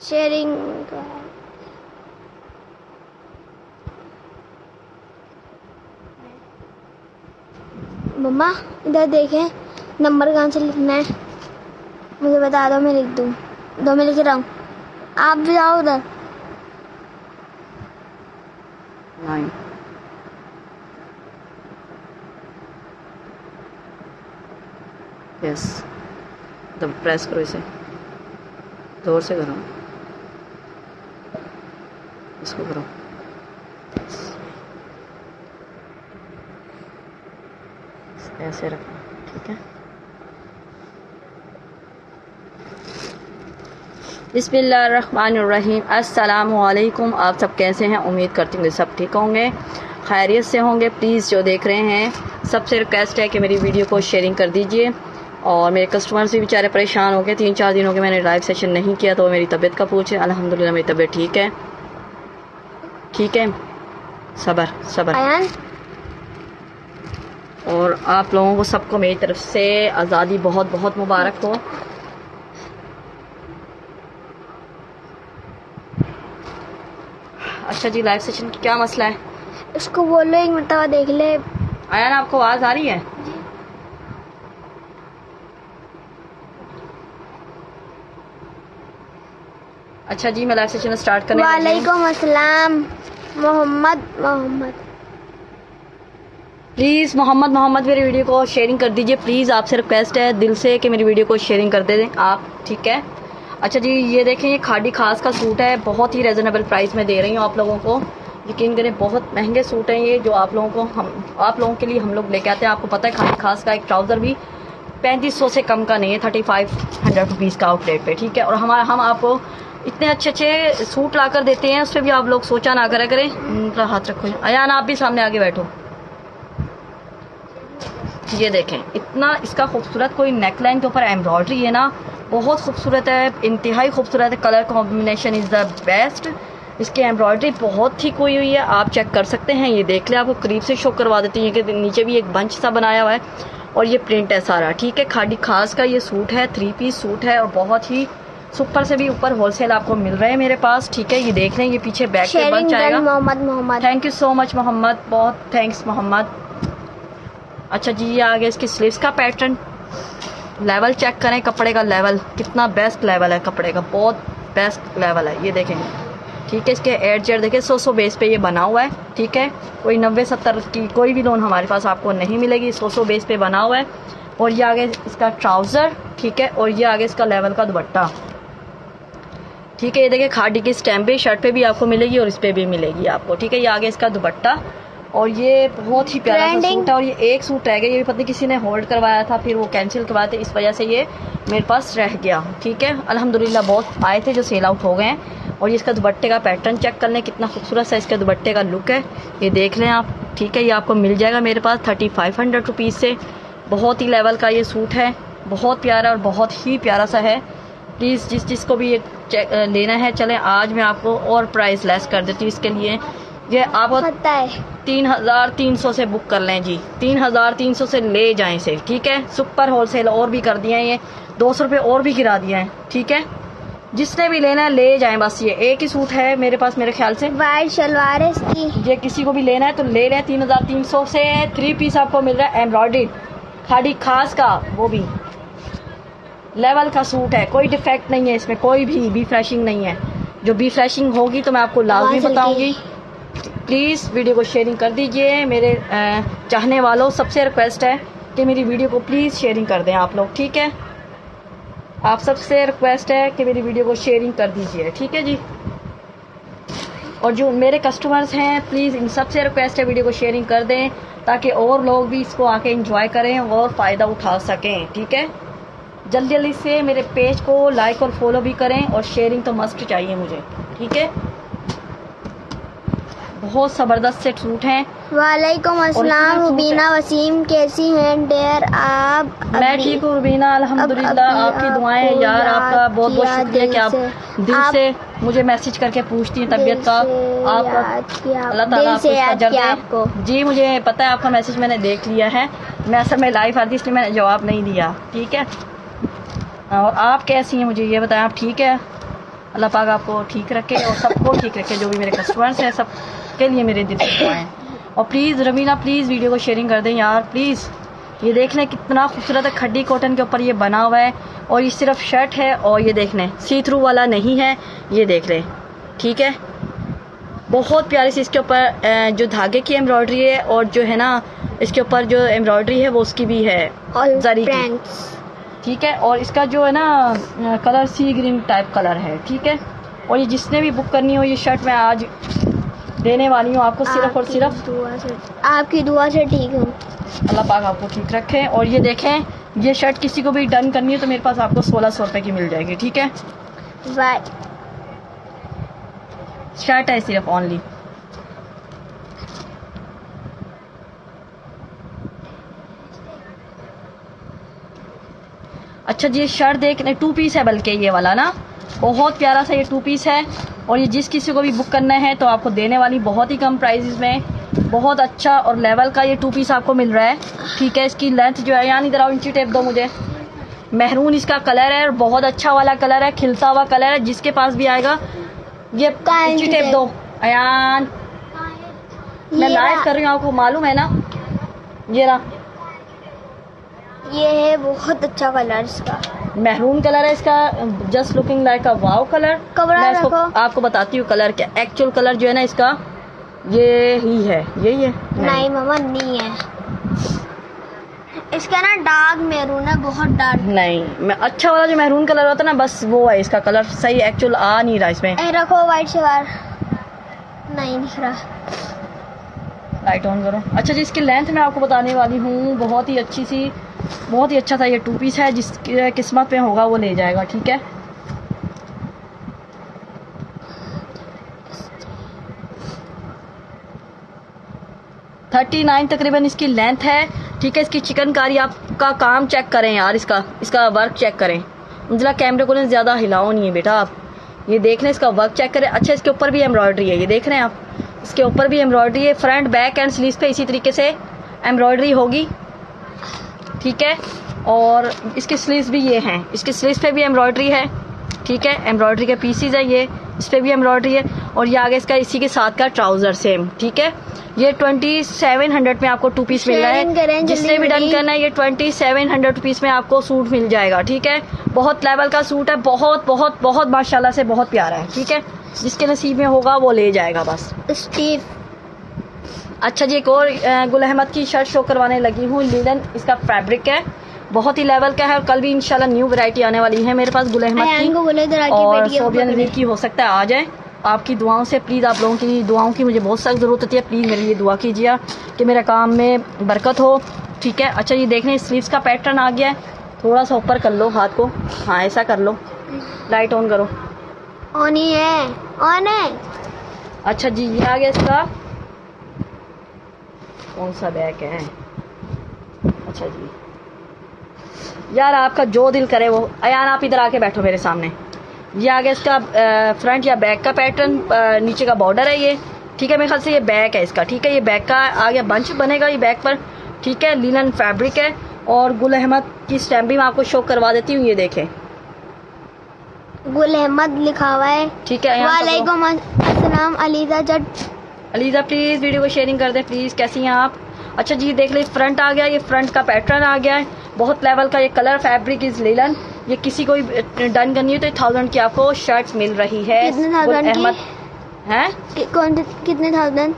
Sharing मम्मा इधर देखें, number कहाँ से लिखना है मुझे बता दो, मैं लिख दूँ। दो मैं लिख रहा हूँ, आप भी जाओ उधर। 9 यस, तब प्रेस करो इसे, जोर से करो, इसको करो। ऐसे रखना, ठीक है। बिस्मिल्लाहिर्रहमानिर्रहीम। अस्सलामुअलैकुम। आप सब कैसे हैं? उम्मीद करती हूँ सब ठीक होंगे, खैरियत से होंगे। प्लीज़ जो देख रहे हैं सबसे रिक्वेस्ट है कि मेरी वीडियो को शेयरिंग कर दीजिए। और मेरे कस्टमर्स भी बेचारे परेशान हो गए, 3-4 दिन हो गए मैंने लाइव सेशन नहीं किया, तो मेरी तबीयत का पूछे। अल्हम्दुलिल्लाह मेरी तबीयत ठीक है, ठीक है। सबर सबर। और आप लोगों को सबको मेरी तरफ से आज़ादी बहुत बहुत मुबारक हो। अच्छा जी, लाइव सेशन की क्या मसला है? इसको बोलो एक मरतबा देख ले। आया ना, आपको आवाज़ आ रही है? अच्छा जी, मैं लाइव सेशन स्टार्ट करने लगी हूं। वालेकुम अस्सलाम। मोहम्मद प्लीज़ मोहम्मद मेरी वीडियो को शेयरिंग कर दीजिए। प्लीज़ आपसे रिक्वेस्ट है दिल से कि मेरी वीडियो को शेयरिंग कर दें आप, ठीक है। अच्छा जी, ये देखें, ये खादी खास का सूट है, बहुत ही रिजनेबल प्राइस में दे रही हूँ आप लोगों को। यकीन करें बहुत महंगे सूट हैं ये, जो आप लोगों के लिए हम लोग लेके आते हैं। आपको पता है खादी खास का एक ट्राउज़र भी 3500 से कम का नहीं है, 3500 रुपीज़ का आउटलेट पे, ठीक है। और हम आपको इतने अच्छे अच्छे सूट ला कर देते हैं, उस पर भी आप लोग सोचा ना करें। उनका हाथ रखो। अयान आप भी सामने आगे बैठो। ये देखें, इतना इसका खूबसूरत, कोई नेकलाइन के ऊपर एम्ब्रॉयडरी है ना, बहुत खूबसूरत है, इंतहाई खूबसूरत है। Colour combination is the best. इसकी एम्ब्रॉयडरी बहुत ठीक हुई है, आप चेक कर सकते हैं। ये देख ले, आपको करीब से शो करवा देती है कि नीचे भी एक बंच सा बनाया हुआ है और ये प्रिंट है सारा, ठीक है। खादी खास का ये सूट है, 3 पीस सूट है और बहुत ही सुपर से भी ऊपर होलसेल आपको मिल रहे हैं मेरे पास, ठीक है। ये देख लें, ये पीछे बैक पे बंच आएगा। Mohammad thank you so much Mohammad, बहुत थैंक्स मोहम्मद। अच्छा जी, ये आगे इसकी स्लीव्स का पैटर्न, लेवल चेक करें, कपड़े का लेवल कितना बेस्ट लेवल है, कपड़े का बहुत बेस्ट लेवल है। ये देखें, ठीक है। इसके एडजेड देखें, 100 बेस पे ये बना हुआ है, ठीक है। कोई 90-70 की कोई भी लोन हमारे पास आपको नहीं मिलेगी, 100 बेस पे बना हुआ है। और ये आगे इसका ट्राउज़र, ठीक है। और ये आगे इसका लेवल का दुपट्टा, ठीक है। ये देखिए, खादी की स्टैम्प भी शर्ट पे भी आपको मिलेगी और इस पे भी मिलेगी आपको, ठीक है। ये आगे इसका दुपट्टा, और ये बहुत ही प्यारा सा सूट है। और ये एक सूट रह गया, ये भी पता नहीं किसी ने होल्ड करवाया था, फिर वो कैंसिल करवाया था, इस वजह से ये मेरे पास रह गया, ठीक है। अल्हम्दुलिल्लाह बहुत आए थे जो सेल आउट हो गए हैं। और ये इसका दुपट्टे का पैटर्न चेक कर लें, कितना खूबसूरत सा इसका दुपट्टे का लुक है, ये देख लें आप, ठीक है। ये आपको मिल जाएगा मेरे पास 3500 रुपीज़ से। बहुत ही लेवल का ये सूट है, बहुत प्यारा और बहुत ही प्यारा सा है। प्लीज़ जिस जिसको भी ये लेना है, चलें आज मैं आपको और प्राइस लेस कर देती हूँ इसके लिए। ये आपको 3300 से बुक कर लें जी, 3300 से ले जाएं इसे, ठीक है। सुपर होलसेल और भी कर दिया है, ये 200 रुपये और भी गिरा दिया है, ठीक है। जिसने भी लेना है ले जाएं, बस ये एक ही सूट है मेरे पास, मेरे ख्याल से वाइट शलवार है इसकी। ये किसी को भी लेना है तो ले लें। 3300 से 3 पीस आपको मिल रहा है, एम्ब्रॉयडरी खादी खास का, वो भी लेवल का सूट है, कोई डिफेक्ट नहीं है इसमें, कोई भी बी फ्लैशिंग नहीं है। जो बी फ्लैशिंग होगी तो मैं आपको लाजमी बताऊंगी। प्लीज़ वीडियो को शेयरिंग कर दीजिए। मेरे चाहने वालों सबसे रिक्वेस्ट है कि मेरी वीडियो को प्लीज़ शेयरिंग कर दें आप लोग, ठीक है। आप सबसे रिक्वेस्ट है कि मेरी वीडियो को शेयरिंग कर दीजिए, ठीक है जी। और जो मेरे कस्टमर्स हैं, प्लीज़ इन सबसे रिक्वेस्ट है वीडियो को शेयरिंग कर दें, ताकि और लोग भी इसको आके एंजॉय करें और फ़ायदा उठा सकें, ठीक है। जल्दी जल्दी से मेरे पेज को लाइक और फॉलो भी करें, और शेयरिंग तो मस्ट चाहिए मुझे, ठीक है। बहुत ज़बरदस्त से सूट हैं। वालेकुम अस्सलाम रुबीना वसीम, कैसी हैं डेयर आप? मैं ठीक हूँ रुबीना, अल्हम्दुलिल्लाह। आपकी दुआएं यार, आपका बहुत बहुत शुक्रिया कि आप दिल से मुझे मैसेज करके पूछती हैं तबीयत का। आपका अल्लाह ताला आपको इसका जल्द दे। जी मुझे पता है, आपका मैसेज मैंने देख लिया है। मैं असल में लाइव आती इसलिए मैंने जवाब नहीं दिया, ठीक है। और आप कैसी हैं मुझे ये बताएं, आप ठीक है? अल्लाह पाक आपको ठीक रखे और सबको ठीक रखे, जो भी मेरे कस्टमर्स हैं सबके लिए मेरे दिल से दुआएं। और प्लीज़ रमीना प्लीज़ वीडियो को शेयरिंग कर दें यार प्लीज़। ये देख लें कितना खूबसूरत है, खड्डी कॉटन के ऊपर ये बना हुआ है और ये सिर्फ शर्ट है और ये देख लें सी थ्रू वाला नहीं है, ये देख लें ठीक है। बहुत प्यारी सी इसके ऊपर जो धागे की एम्ब्रॉयडरी है और जो है ना इसके ऊपर जो एम्ब्रॉयडरी है वो उसकी भी है जरी की, ठीक है। और इसका जो है ना colour sea green type colour है, ठीक है। और ये जिसने भी बुक करनी हो ये शर्ट मैं आज देने वाली हूँ आपको सिर्फ और सिर्फ आपकी दुआ से ठीक हूँ। अल्लाह पाक आपको ठीक रखे। और ये देखें ये शर्ट किसी को भी डन करनी है तो मेरे पास आपको 1600 रुपये की मिल जाएगी, ठीक है। बाय। शर्ट है सिर्फ ओनली। अच्छा जी ये शर्ट देख लें, 2 पीस है बल्कि ये वाला ना, बहुत प्यारा सा ये 2 पीस है। और ये जिस किसी को भी बुक करना है तो आपको देने वाली बहुत ही कम प्राइसेस में, बहुत अच्छा और लेवल का ये 2 पीस आपको मिल रहा है, ठीक है। इसकी लेंथ जो है, यहाँ इधर आओ इंची टेप दो मुझे, मैरून इसका कलर है और बहुत अच्छा वाला कलर है, खिलता हुआ कलर है। जिसके पास भी आएगा ये इंची टेप दो अयान, मैं लाइव कर रही हूँ आपको मालूम है ना। ये रहा, ये है बहुत अच्छा कलर इसका, मैरून कलर है इसका, just looking like a wow colour. मैं इसको आपको बताती हूँ कलर क्या, एक्चुअल कलर जो है ना इसका ये ही है, यही है। नहीं मामा नहीं है, इसका ना डार्क मैरून है, बहुत डार्क। नहीं मैं अच्छा वाला जो मैरून कलर होता है ना बस वो है इसका कलर, सही एक्चुअल आ नहीं रहा इसमें। रखो वाइट से बाहर, नहीं दिख रहा, लाइट ऑन करो। अच्छा जी इसकी लेंथ मैं आपको बताने वाली हूँ, बहुत ही अच्छी सी, बहुत ही अच्छा था ये 2 पीस है, जिस किस्मत में होगा वो ले जाएगा, ठीक है। $39 तकरीबन इसकी लेंथ है, ठीक है। इसकी चिकनकारी आपका काम चेक करें यार, इसका वर्क चेक करें। जरा कैमरे को ज़्यादा हिलाओ नहीं है बेटा आप, ये देख लें इसका वर्क चेक करें। अच्छा इसके ऊपर भी एम्ब्रॉयडरी है, ये देख रहे हैं आप, इसके ऊपर भी एम्ब्रॉयडरी है, फ्रंट बैक एंड स्लीव्स पे इसी तरीके से एम्ब्रॉयडरी होगी, ठीक है। और इसके स्लीव्स भी ये हैं, इसके स्लीव्स पे भी एम्ब्रॉयडरी है, ठीक है। एम्ब्रॉयडरी के पीसीज है ये, इस पे भी एम्ब्रॉयडरी है। और ये आगे इसका इसी के साथ का ट्राउजर सेम, ठीक है। ये 2700 में आपको 2 पीस मिल रहा है, जिसने भी डन करना है ये 2700 रुपीज में आपको सूट मिल जाएगा, ठीक है। बहुत लेवल का सूट है, बहुत बहुत बहुत माशाल्लाह से बहुत प्यारा है, ठीक है। जिसके नसीब में होगा वो ले जाएगा बस। स्टीव। अच्छा जी एक और गुल अहमद की शर्ट शो करवाने लगी हूँ, लिनन इसका फैब्रिक है, बहुत ही लेवल का है। और कल भी इंशाल्लाह न्यू वैरायटी आने वाली है मेरे पास गुल अहमद की, और सोबियन वीर की हो सकता है आ जाए। आपकी दुआओं से प्लीज़, आप लोगों की दुआओं की मुझे बहुत सख्त ज़रूरत होती है, प्लीज़ मेरे लिए दुआ कीजिए कि मेरा काम में बरकत हो, ठीक है। अच्छा ये देख लें स्लीव्स का पैटर्न आ गया है, थोड़ा सा ऊपर कर लो हाथ को, हाँ ऐसा कर लो, लाइट ऑन करो। ऑन ही है, ऑन है। अच्छा जी ये आ गया इसका, कौन सा बैक है, अच्छा जी यार आपका जो दिल करे वो, अयान आप इधर आके बैठो मेरे सामने। ये आ गया इसका फ्रंट या बैक का पैटर्न, नीचे का बॉर्डर है ये, ठीक है। मेरे ख्याल से ये बैक है इसका, ठीक है। ये बैक का आ गया, बंच बनेगा ये बैक पर, ठीक है। लिनन फैब्रिक है और गुल अहमद की स्टैम्प भी मैं आपको शो करवा देती हूँ, ये देखें गुल अहमद लिखा हुआ है, ठीक है। वालेकुम अस्सलाम अलीजा जट। अलीजा प्लीज़ वीडियो को शेयरिंग कर दें प्लीज़, कैसी हैं आप। अच्छा जी देख ले फ्रंट आ गया, ये फ्रंट का पैटर्न आ गया है, बहुत लेवल का ये कलर, फैब्रिक इज लिनन। ये किसी को डन करनी है तो 1000 की आपको शर्ट मिल रही है। अहमद है कौन कितने 1000?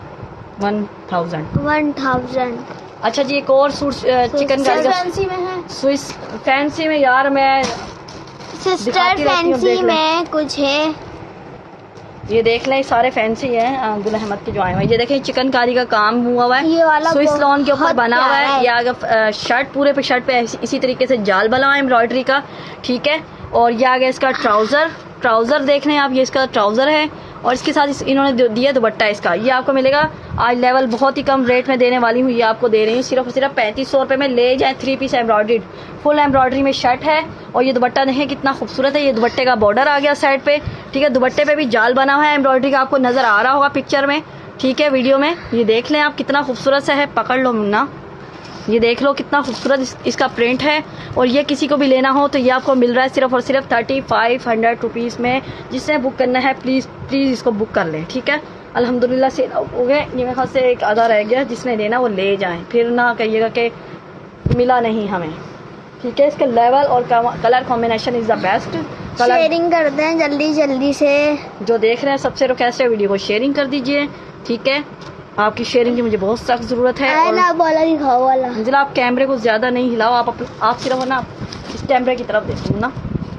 1000। अच्छा जी एक और सूट चिकनकारी फैंसी में है, स्विस फैंसी में यार मैं सिस्टर फैंसी में कुछ है, ये देख लें सारे फैंसी हैं गुल अहमद के जो आए हुए हैं। ये देखें चिकनकारी का काम हुआ है, ये वाला स्विस लॉन के ऊपर बना हुआ है। ये आगे शर्ट पूरे पे शर्ट पे इसी तरीके से जाल बना हुआ है एम्ब्रॉयडरी का, ठीक है। और ये आगे इसका ट्राउजर देख लें आप, ये इसका ट्राउजर है और इसके साथ इन्होंने दिया दुपट्टा इसका। ये आपको मिलेगा आज लेवल बहुत ही कम रेट में देने वाली हूँ, ये आपको दे रही हूँ सिर्फ और सिर्फ 3500 रुपये में। ले जाए 3 पीस एम्ब्रॉयडरीड, फुल एम्ब्रॉयडरी में शर्ट है। और ये दुपट्टा देखें कितना खूबसूरत है, ये दुपट्टे का बॉर्डर आ गया साइड पे, ठीक है। दुपट्टे पे भी जाल बना हुआ है एम्ब्रॉयडरी का, आपको नजर आ रहा होगा पिक्चर में, ठीक है, वीडियो में। ये देख लें आप कितना खूबसूरत सा है, पकड़ लो मुन्ना, ये देख लो कितना खूबसूरत इसका प्रिंट है। और ये किसी को भी लेना हो तो ये आपको मिल रहा है सिर्फ और सिर्फ 3500 रुपीज़ में। जिसने बुक करना है प्लीज़ प्लीज़ इसको बुक कर लें, ठीक है। अल्हम्दुलिल्लाह सेल आउट हो गए। ये मेरे ख्याल से एक आधा रह गया, जिसने लेना वो ले जाएं, फिर ना कहिएगा कि मिला नहीं हमें, ठीक है। इसका लेवल और colour combination is the best. Sharing करते हैं जल्दी जल्दी से। जो देख रहे हैं सबसे रिक्वेस्ट है वीडियो को शेयरिंग कर दीजिए, ठीक है। आपकी शेयरिंग की मुझे बहुत सख्त ज़रूरत है। और वाला दिखाओ वाला। मंजिला आप कैमरे को ज़्यादा नहीं हिलाओ, आप सिर्फ ना इस कैमरे की तरफ देखो ना।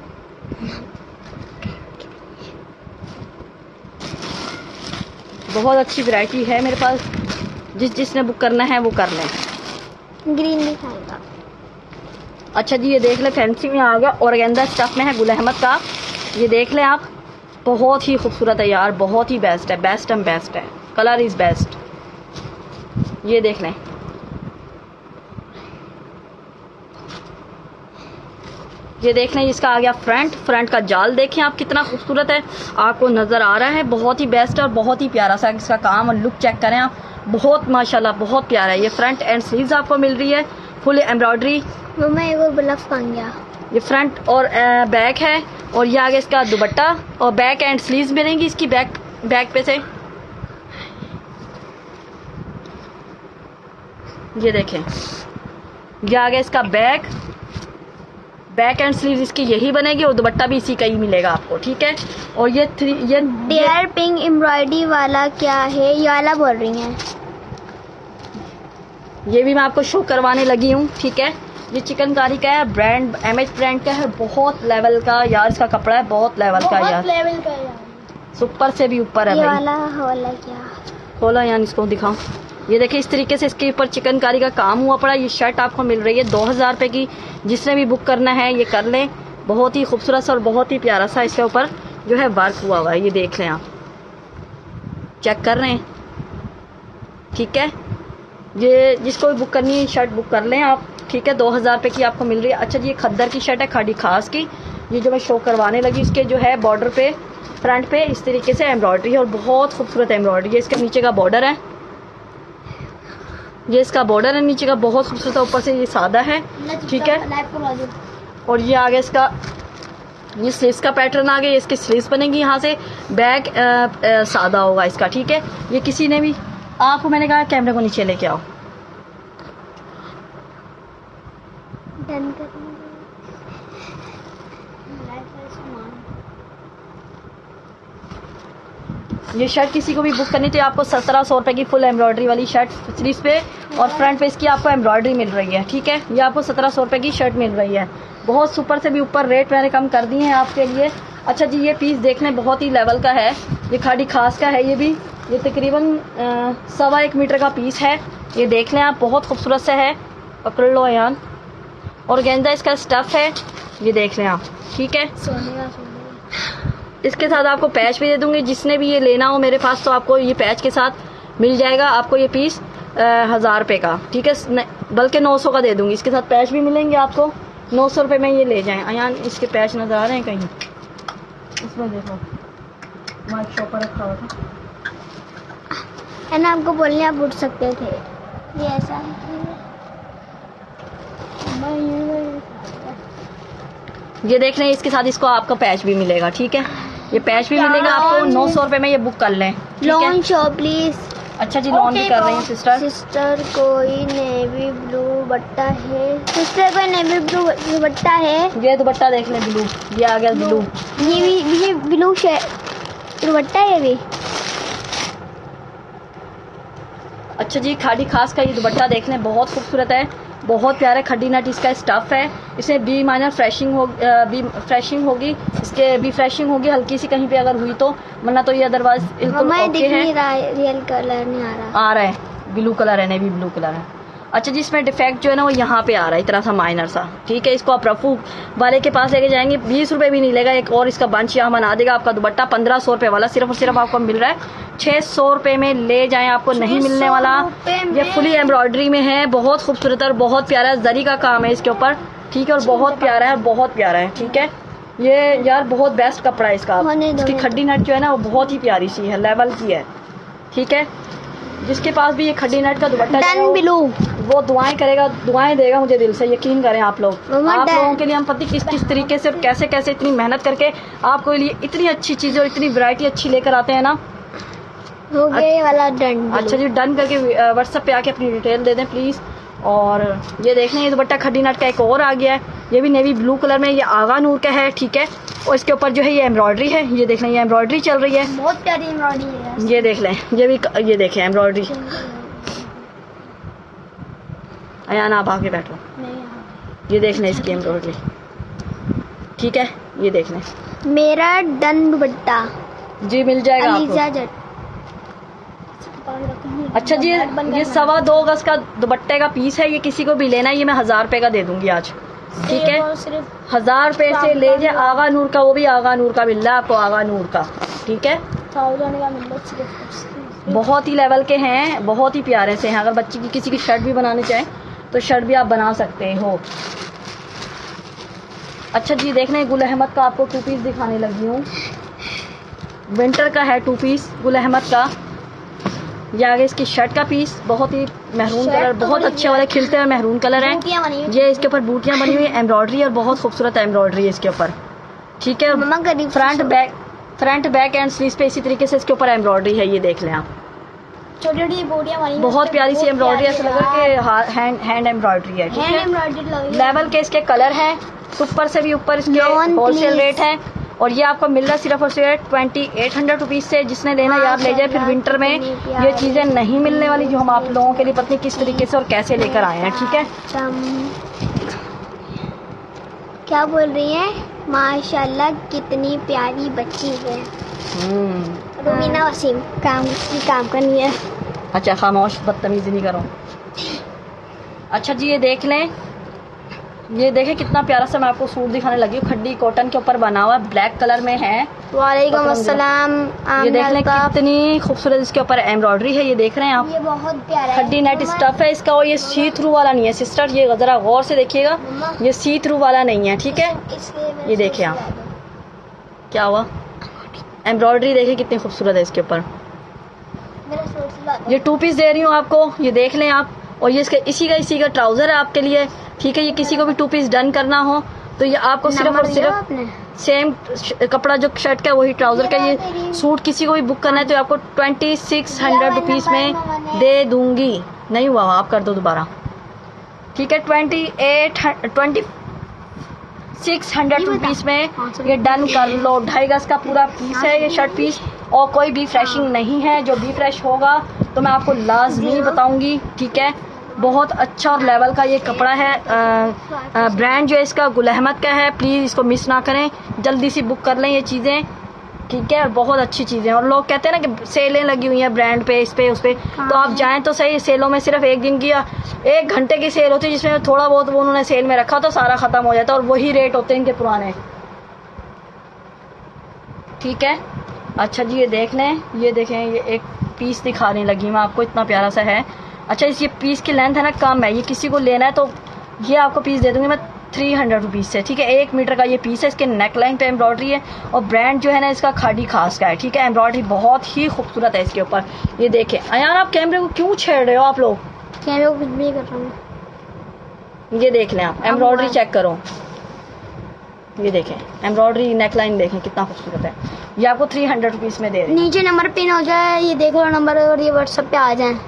बहुत अच्छी वैरायटी है मेरे पास, जिसने बुक करना है वो कर लें। ग्रीन दिखाएगा। अच्छा जी, ये देख ले फैंसी में आ गया, ऑर्गेन्जा स्टफ में है गुल अहमद का। ये देख लें आप, बहुत ही खूबसूरत है यार, बहुत ही बेस्ट है, बेस्ट एंड बेस्ट है, कलर इज़ बेस्ट। ये देख लें, ये देख लें, इसका आ गया फ्रंट का जाल देखें आप कितना खूबसूरत है, आपको नज़र आ रहा है, बहुत ही बेस्ट और बहुत ही प्यारा सा इसका काम और लुक चेक करें आप, बहुत माशाल्लाह बहुत प्यारा है। ये फ्रंट एंड स्लीव्स आपको मिल रही है फुल एम्ब्रॉयडरी। मम्मा ये वो ब्लफ बन गया। ये फ्रंट और बैक है, और ये आगे इसका दुपट्टा और बैक एंड स्लीव्स मिलेंगी इसकी बैक पे से। ये देखें, ये आगे इसका बैक एंड स्लीव्स इसकी यही बनेगी, और दुपट्टा भी इसी का ही मिलेगा आपको, ठीक है। और ये डियर पिंक एम्ब्रॉयडरी वाला क्या है, ये वाला बोल रही हैं। ये भी मैं आपको शो करवाने लगी हूँ, ठीक है। ये चिकनकारी का है, ब्रांड एमएच ब्रांड का है, बहुत लेवल का यार इसका कपड़ा है, बहुत लेवल का यार, सुपर से भी ऊपर है ये भाई। वाला क्या खोला यार, इसको दिखाओ। ये देखिए इस तरीके से इसके ऊपर चिकनकारी का काम हुआ पड़ा। ये शर्ट आपको मिल रही है 2000 रुपये की। जिसने भी बुक करना है ये कर लें, बहुत ही खूबसूरत सा और बहुत ही प्यारा सा इसके ऊपर जो है वर्क हुआ है। ये देख लें आप, चेक कर रहे हैं, ठीक है। ये जिसको भी बुक करनी है शर्ट बुक कर लें आप, ठीक है। 2000 रुपये की आपको मिल रही है। अच्छा जी, ये खद्दर की शर्ट है खाड़ी खास की, ये जो मैं शो करवाने लगी, इसके जो है बॉर्डर पे फ्रंट पे इस तरीके से एम्ब्रॉयडरी है, और बहुत खूबसूरत एम्ब्रॉयडरी है। इसके नीचे का बॉर्डर है, ये इसका बॉर्डर है नीचे का, बहुत खूबसूरत है। ऊपर से ये सादा है, ठीक है। और ये आगे इसका ये स्लीव्स का पैटर्न आ गया, इसकी स्लीव्स बनेगी यहाँ से, बैक सादा होगा इसका, ठीक है। ये किसी ने भी आपको मैंने कहा कैमरे को नीचे लेके आओ। ये शर्ट किसी को भी बुक करनी तो आपको 1700 रुपये की फुल एम्ब्रॉयडरी वाली शर्ट स्लीव्स पे और फ्रंट पे इसकी आपको एम्ब्रॉयडरी मिल रही है, ठीक है। ये आपको 1700 रुपये की शर्ट मिल रही है, बहुत सुपर से भी ऊपर रेट मैंने कम कर दिए हैं आपके लिए। अच्छा जी, ये पीस देखने बहुत ही लेवल का है, ये खाड़ी खास का है। ये तकरीबन 1.25 मीटर का पीस है। ये देख लें आप, बहुत खूबसूरत सा है, पकड़ लो यार। और गेंदा इसका स्टफ है, ये देख लें आप, ठीक है। इसके साथ आपको पैच भी दे दूंगी, जिसने भी ये लेना हो मेरे पास तो आपको ये पैच के साथ मिल जाएगा। आपको ये पीस 1000 रुपये का, ठीक है, बल्कि 900 का दे दूंगी। इसके साथ पैच भी मिलेंगे आपको, 900 रुपये में ये ले जाएं। अयान इसके पैच नजर आ रहे हैं कहीं, इसमें देखो माइक शॉपर रखा हुआ था, है ना, आपको बोलने आप उठ सकते थे। ये ऐसा है, ये देख लें। इसके साथ इसको आपका पैच भी मिलेगा, ठीक है। ये पैच भी मिलेगा आपको 900 रुपये में, ये बुक कर लें, लोन शो प्लीज। अच्छा जी, लोन भी कर रही हैं सिस्टर कोई नेवी ब्लू दुपट्टा है, सिस्टर कोई नेवी ब्लू दुपट्टा है। ये दुपट्टा देख लें ब्लू, ये आ गया ब्लू, ये ब्लू दुपट्टा है ये भी। अच्छा जी, खाड़ी खास का ये दुपट्टा देख लें, बहुत खूबसूरत है, बहुत प्यारा खड्डी नट इसका स्टफ है। इसमें बी माइनर फ्रेशिंग होगी, इसके बी फ्रेशिंग होगी हल्की सी कहीं पे अगर हुई तो, वरना तो ये अदरवाइज बिल्कुल ओके है। रियल कलर नहीं आ रहा है, ब्लू कलर है, नेवी ब्लू कलर है। अच्छा जी, इसमें डिफेक्ट जो है ना वो यहाँ पे आ रहा है, इतना सा माइनर सा, ठीक है। इसको आप रफू वाले के पास लेके जाएंगे, 20 रुपये भी नहीं लेगा, एक और इसका बंच यहाँ बना देगा। आपका दुपट्टा 1500 रुपये वाला सिर्फ और सिर्फ आपको मिल रहा है 600 रुपये में, ले जाएं, आपको नहीं मिलने वाला। ये फुली एम्ब्रॉयडरी में है, बहुत खूबसूरत और बहुत प्यारा जरी का काम है इसके ऊपर, ठीक है। और बहुत प्यारा है, बहुत प्यारा है, ठीक है। ये यार बहुत बेस्ट कपड़ा है इसका। इसकी खड्डी नट जो है ना वो बहुत ही प्यारी सी है, लेवल की है, ठीक है। जिसके पास भी ये खड्डी नट का दुपट्टा डन ब्लू वो दुआएं करेगा, दुआएं देगा मुझे दिल से, यकीन करें आप लोग। मम्मा, आप लोगों के लिए हम पति किस तरीके से और कैसे कैसे इतनी मेहनत करके आपको लिए इतनी अच्छी चीज़ें और इतनी वैरायटी अच्छी लेकर आते हैं ना। हो गया ये वाला डन। अच्छा जी, डन करके व्हाट्सएप पे आके अपनी डिटेल दे दें प्लीज़। और ये देख लें, ये दुपट्टा खड्डी नट का एक और आ गया है, ये भी नेवी ब्लू कलर में, ये आगा नूर का है, ठीक है। और इसके ऊपर जो है ये एम्ब्रॉयडरी है, ये देख लें, ये एम्ब्रॉयडरी चल रही है, बहुत प्यारी एम्ब्रॉयडरी है। ये देख लें, ये भी, ये देखें एम्ब्रॉयडरी। अयाना आप आके बैठो, ये देख लें इसकी एम्ब्रॉयडरी, ठीक है, ये देख लें। मेरा डन दुपट्टा जी मिल जाएगा आपको। अलीजा जट। अच्छा जी, ये 2.25 गज का दुपट्टे का पीस है, ये किसी को भी लेना है, ये मैं 1000 रुपए का दे दूंगी आज, ठीक है। सिर्फ 1000 रुपए से ले जाए। आगा नूर का, वो भी आगा नूर का मिल रहा है आपको, आगा नूर का, ठीक है। 1000 का मिल रहा है सिर्फ। बहुत ही लेवल के हैं, बहुत ही प्यारे से हैं। अगर बच्ची की किसी की शर्ट भी बनाने चाहें तो शर्ट भी आप बना सकते हो। अच्छा जी, देख रहे, गुल अहमद का आपको 2 पीस दिखाने लगी हूँ। विंटर का है 2 पीस गुल अहमद का। ये आगे इसकी शर्ट का पीस, बहुत ही महरून कलर, बहुत अच्छे वाले खिलते हुए महरून कलर है। ये इसके ऊपर बूटियां बनी हुई, एम्ब्रॉयडरी और बहुत खूबसूरत एम्ब्रॉयडरी है इसके ऊपर, ठीक है। फ्रंट बैक एंड स्लीव्स पे इसी तरीके से इसके ऊपर एम्ब्रॉयडरी है, ये देख लें आप। छोटी छोटी बूटियां बनी, बहुत प्यारी सी एम्ब्रॉयडरी, ऐसा लग रहा है कि हैंड एम्ब्रॉयडरी है, ठीक है। लेवल के इसके कलर हैं, सुपर से भी ऊपर इसके होलसेल रेट है। और ये आपको मिल रहा है सिर्फ और सिर्फ 2800 रुपीज से। जिसने लेना यार ले जाए, फिर विंटर में ये चीजें नहीं मिलने वाली जो हम आप लोगों के लिए पता नहीं किस तरीके से और कैसे लेकर आए हैं, ठीक है। क्या बोल रही है? माशाल्लाह कितनी प्यारी बच्ची है। रुमीना वसीम काम करनी है। अच्छा खामोश, बदतमीजी नहीं करो। अच्छा जी, ये देख लें, ये देखें कितना प्यारा सा मैं आपको सूट दिखाने लगी हूँ। खड्डी कॉटन के ऊपर बना हुआ है, ब्लैक कलर में है। वालेकुम अस्सलाम। ये देख लें कितनी खूबसूरत इसके ऊपर एम्ब्रॉयडरी है, ये देख रहे हैं आप। ये बहुत प्यारा है। खड्डी नेट स्टफ है इसका, और ये सी थ्रू वाला नहीं है सिस्टर, ये जरा गौर से देखिएगा, ये सी थ्रू वाला नहीं है, ठीक है। ये देखिए आप, क्या हुआ, एम्ब्रॉयडरी देखें कितनी खूबसूरत है इसके ऊपर। ये 2 पीस दे रही हूँ आपको, ये देख लें आप। और ये इसका इसी का ट्राउजर है आपके लिए, ठीक है। ये किसी को भी 2 पीस डन करना हो तो ये आपको सिर्फ और सिर्फ सेम कपड़ा जो शर्ट का वही ट्राउजर का, ये सूट किसी को भी बुक करना है तो आपको 2600 रुपीज में दे दूंगी। नहीं हुआ, आप कर दो दोबारा, ठीक है। 2600 रुपीज में ये डन कर लो। 2.5 गज का पूरा पीस है ये शर्ट पीस, और कोई भी फ्रेशिंग नहीं है। जो भी फ्रेश होगा तो मैं आपको लाजमी बताऊंगी, ठीक है। बहुत अच्छा और लेवल का ये कपड़ा है। ब्रांड जो है इसका गुल अहमद का है, प्लीज़ इसको मिस ना करें, जल्दी से बुक कर लें ये चीज़ें, ठीक है। और बहुत अच्छी चीज़ें, और लोग कहते हैं ना कि सेलें लगी हुई हैं ब्रांड पे, इस पे उस पे, तो आप जाएं तो सही। सेलों में सिर्फ 1 दिन की या 1 घंटे की सेल होती है, जिसमें थोड़ा बहुत वो उन्होंने सेल में रखा तो सारा खत्म हो जाता है, और वही रेट होते हैं इनके पुराने, ठीक है। अच्छा जी, ये देख लें, ये देखें, ये एक पीस दिखाने लगी मैं आपको, इतना प्यारा सा है। अच्छा, इस ये पीस की लेंथ है ना कम है, ये किसी को लेना है तो ये आपको पीस दे दूंगी मैं 300 रुपीज़ से, ठीक है। 1 मीटर का ये पीस है, इसके नेक लाइन पे एम्ब्रॉयडरी है, और ब्रांड जो है ना इसका खाड़ी खास का है, ठीक है। एम्ब्रॉयडरी बहुत ही खूबसूरत है इसके ऊपर, ये देखें। यार आप कैमरे को क्यों छेड़ रहे हो आप लोग? कैमरे को कुछ भी कर रहा हूँ। ये देख लें आप, एम्ब्रॉयडरी चेक करो, ये देखें एम्ब्रॉयडरी नेक लाइन देखें कितना खूबसूरत है। ये आपको 300 रुपीज़ में दे रहे हैं। नीचे नंबर पिन हो जाए, ये देख लो नंबर, और ये व्हाट्सएप पे आ जाए।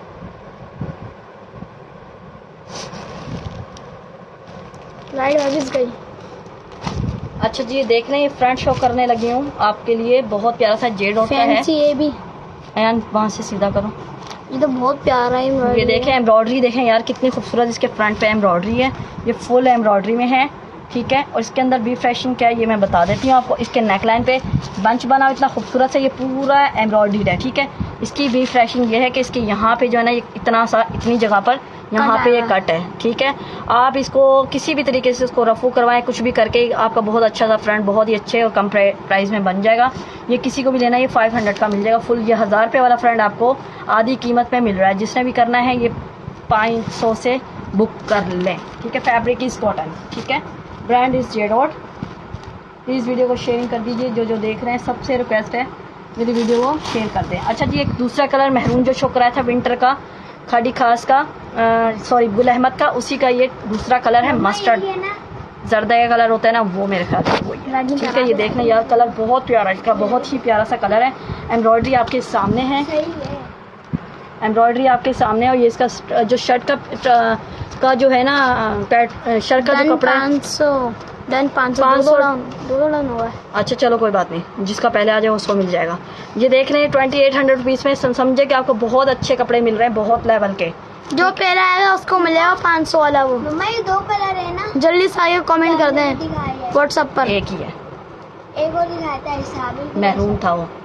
लाइट वापस गई। अच्छा जी, ये देख लें, ये फ्रंट शो करने लगी हूँ आपके लिए, बहुत प्यारा सा जेड होता है। ये भी वहाँ से सीधा करो, ये तो बहुत प्यारा है। ये देखें एम्ब्रॉयडरी देखें यार कितनी खूबसूरत इसके फ्रंट पे एम्ब्रॉयडरी है, ये फुल एम्ब्रॉयडरी में है, ठीक है। और इसके अंदर भी फ्रेशिंग क्या है ये मैं बता देती हूँ आपको। इसके नेकलाइन पे बंच बना इतना खूबसूरत से, ये पूरा एम्ब्रॉयडरी है, ठीक है। इसकी भी फ्रेशिंग ये है कि इसके यहाँ पे जो है ना, ये इतनी जगह पर यहाँ पे ये कट है, ठीक है। आप इसको किसी भी तरीके से इसको रफू करवाएं, कुछ भी करके आपका बहुत अच्छा सा फ्रंट बहुत ही अच्छे और कम प्राइस में बन जाएगा। ये किसी को भी लेना है, ये 500 का मिल जाएगा फुल। ये 1000 रुपये वाला फ्रंट आपको आधी कीमत में मिल रहा है। जिसने भी करना है ये 500 से बुक कर लें, ठीक है। फैब्रिक इज कॉटन, ठीक है। Brand is Z dot. Please video को शेयरिंग कर दीजिए, जो देख रहे हैं सबसे रिक्वेस्ट है मेरी वीडियो को शेयर कर दें। अच्छा जी, एक दूसरा कलर महरून जो शो कराया था विंटर का, खाड़ी खास का, सॉरी गुल अहमद का, उसी का ये दूसरा कलर है मस्टर्ड, जर्दा का कलर होता है ना, वो मेरे ख्याल से वही है। ठीक है, ये देखने यार कलर बहुत प्यारा है इसका, बहुत ही प्यारा सा कलर है। एम्ब्रॉयडरी आपके सामने है, एम्ब्रॉयडरी आपके सामने है। और ये इसका जो शर्ट का जो है ना शर्ट का जो कपड़ा 500 हुआ है। अच्छा चलो कोई बात नहीं, जिसका पहले आ जाए उसको मिल जाएगा। ये देख रहे हैं 2800 रुपीज़ में, समझे कि आपको बहुत अच्छे कपड़े मिल रहे हैं, बहुत लेवल के। जो पहला आएगा उसको मिलेगा 500 वाला। वो मम्मा ये 2 कलर है ना, जल्दी से आगे कमेंट कर दें व्हाट्सएप पर। एक ही है, एक और दिखाया था हिसाब मैरून था वो।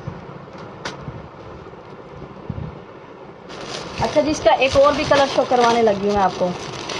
अच्छा जी, इसका एक और भी कलर शो करवाने लगी हूँ मैं आपको,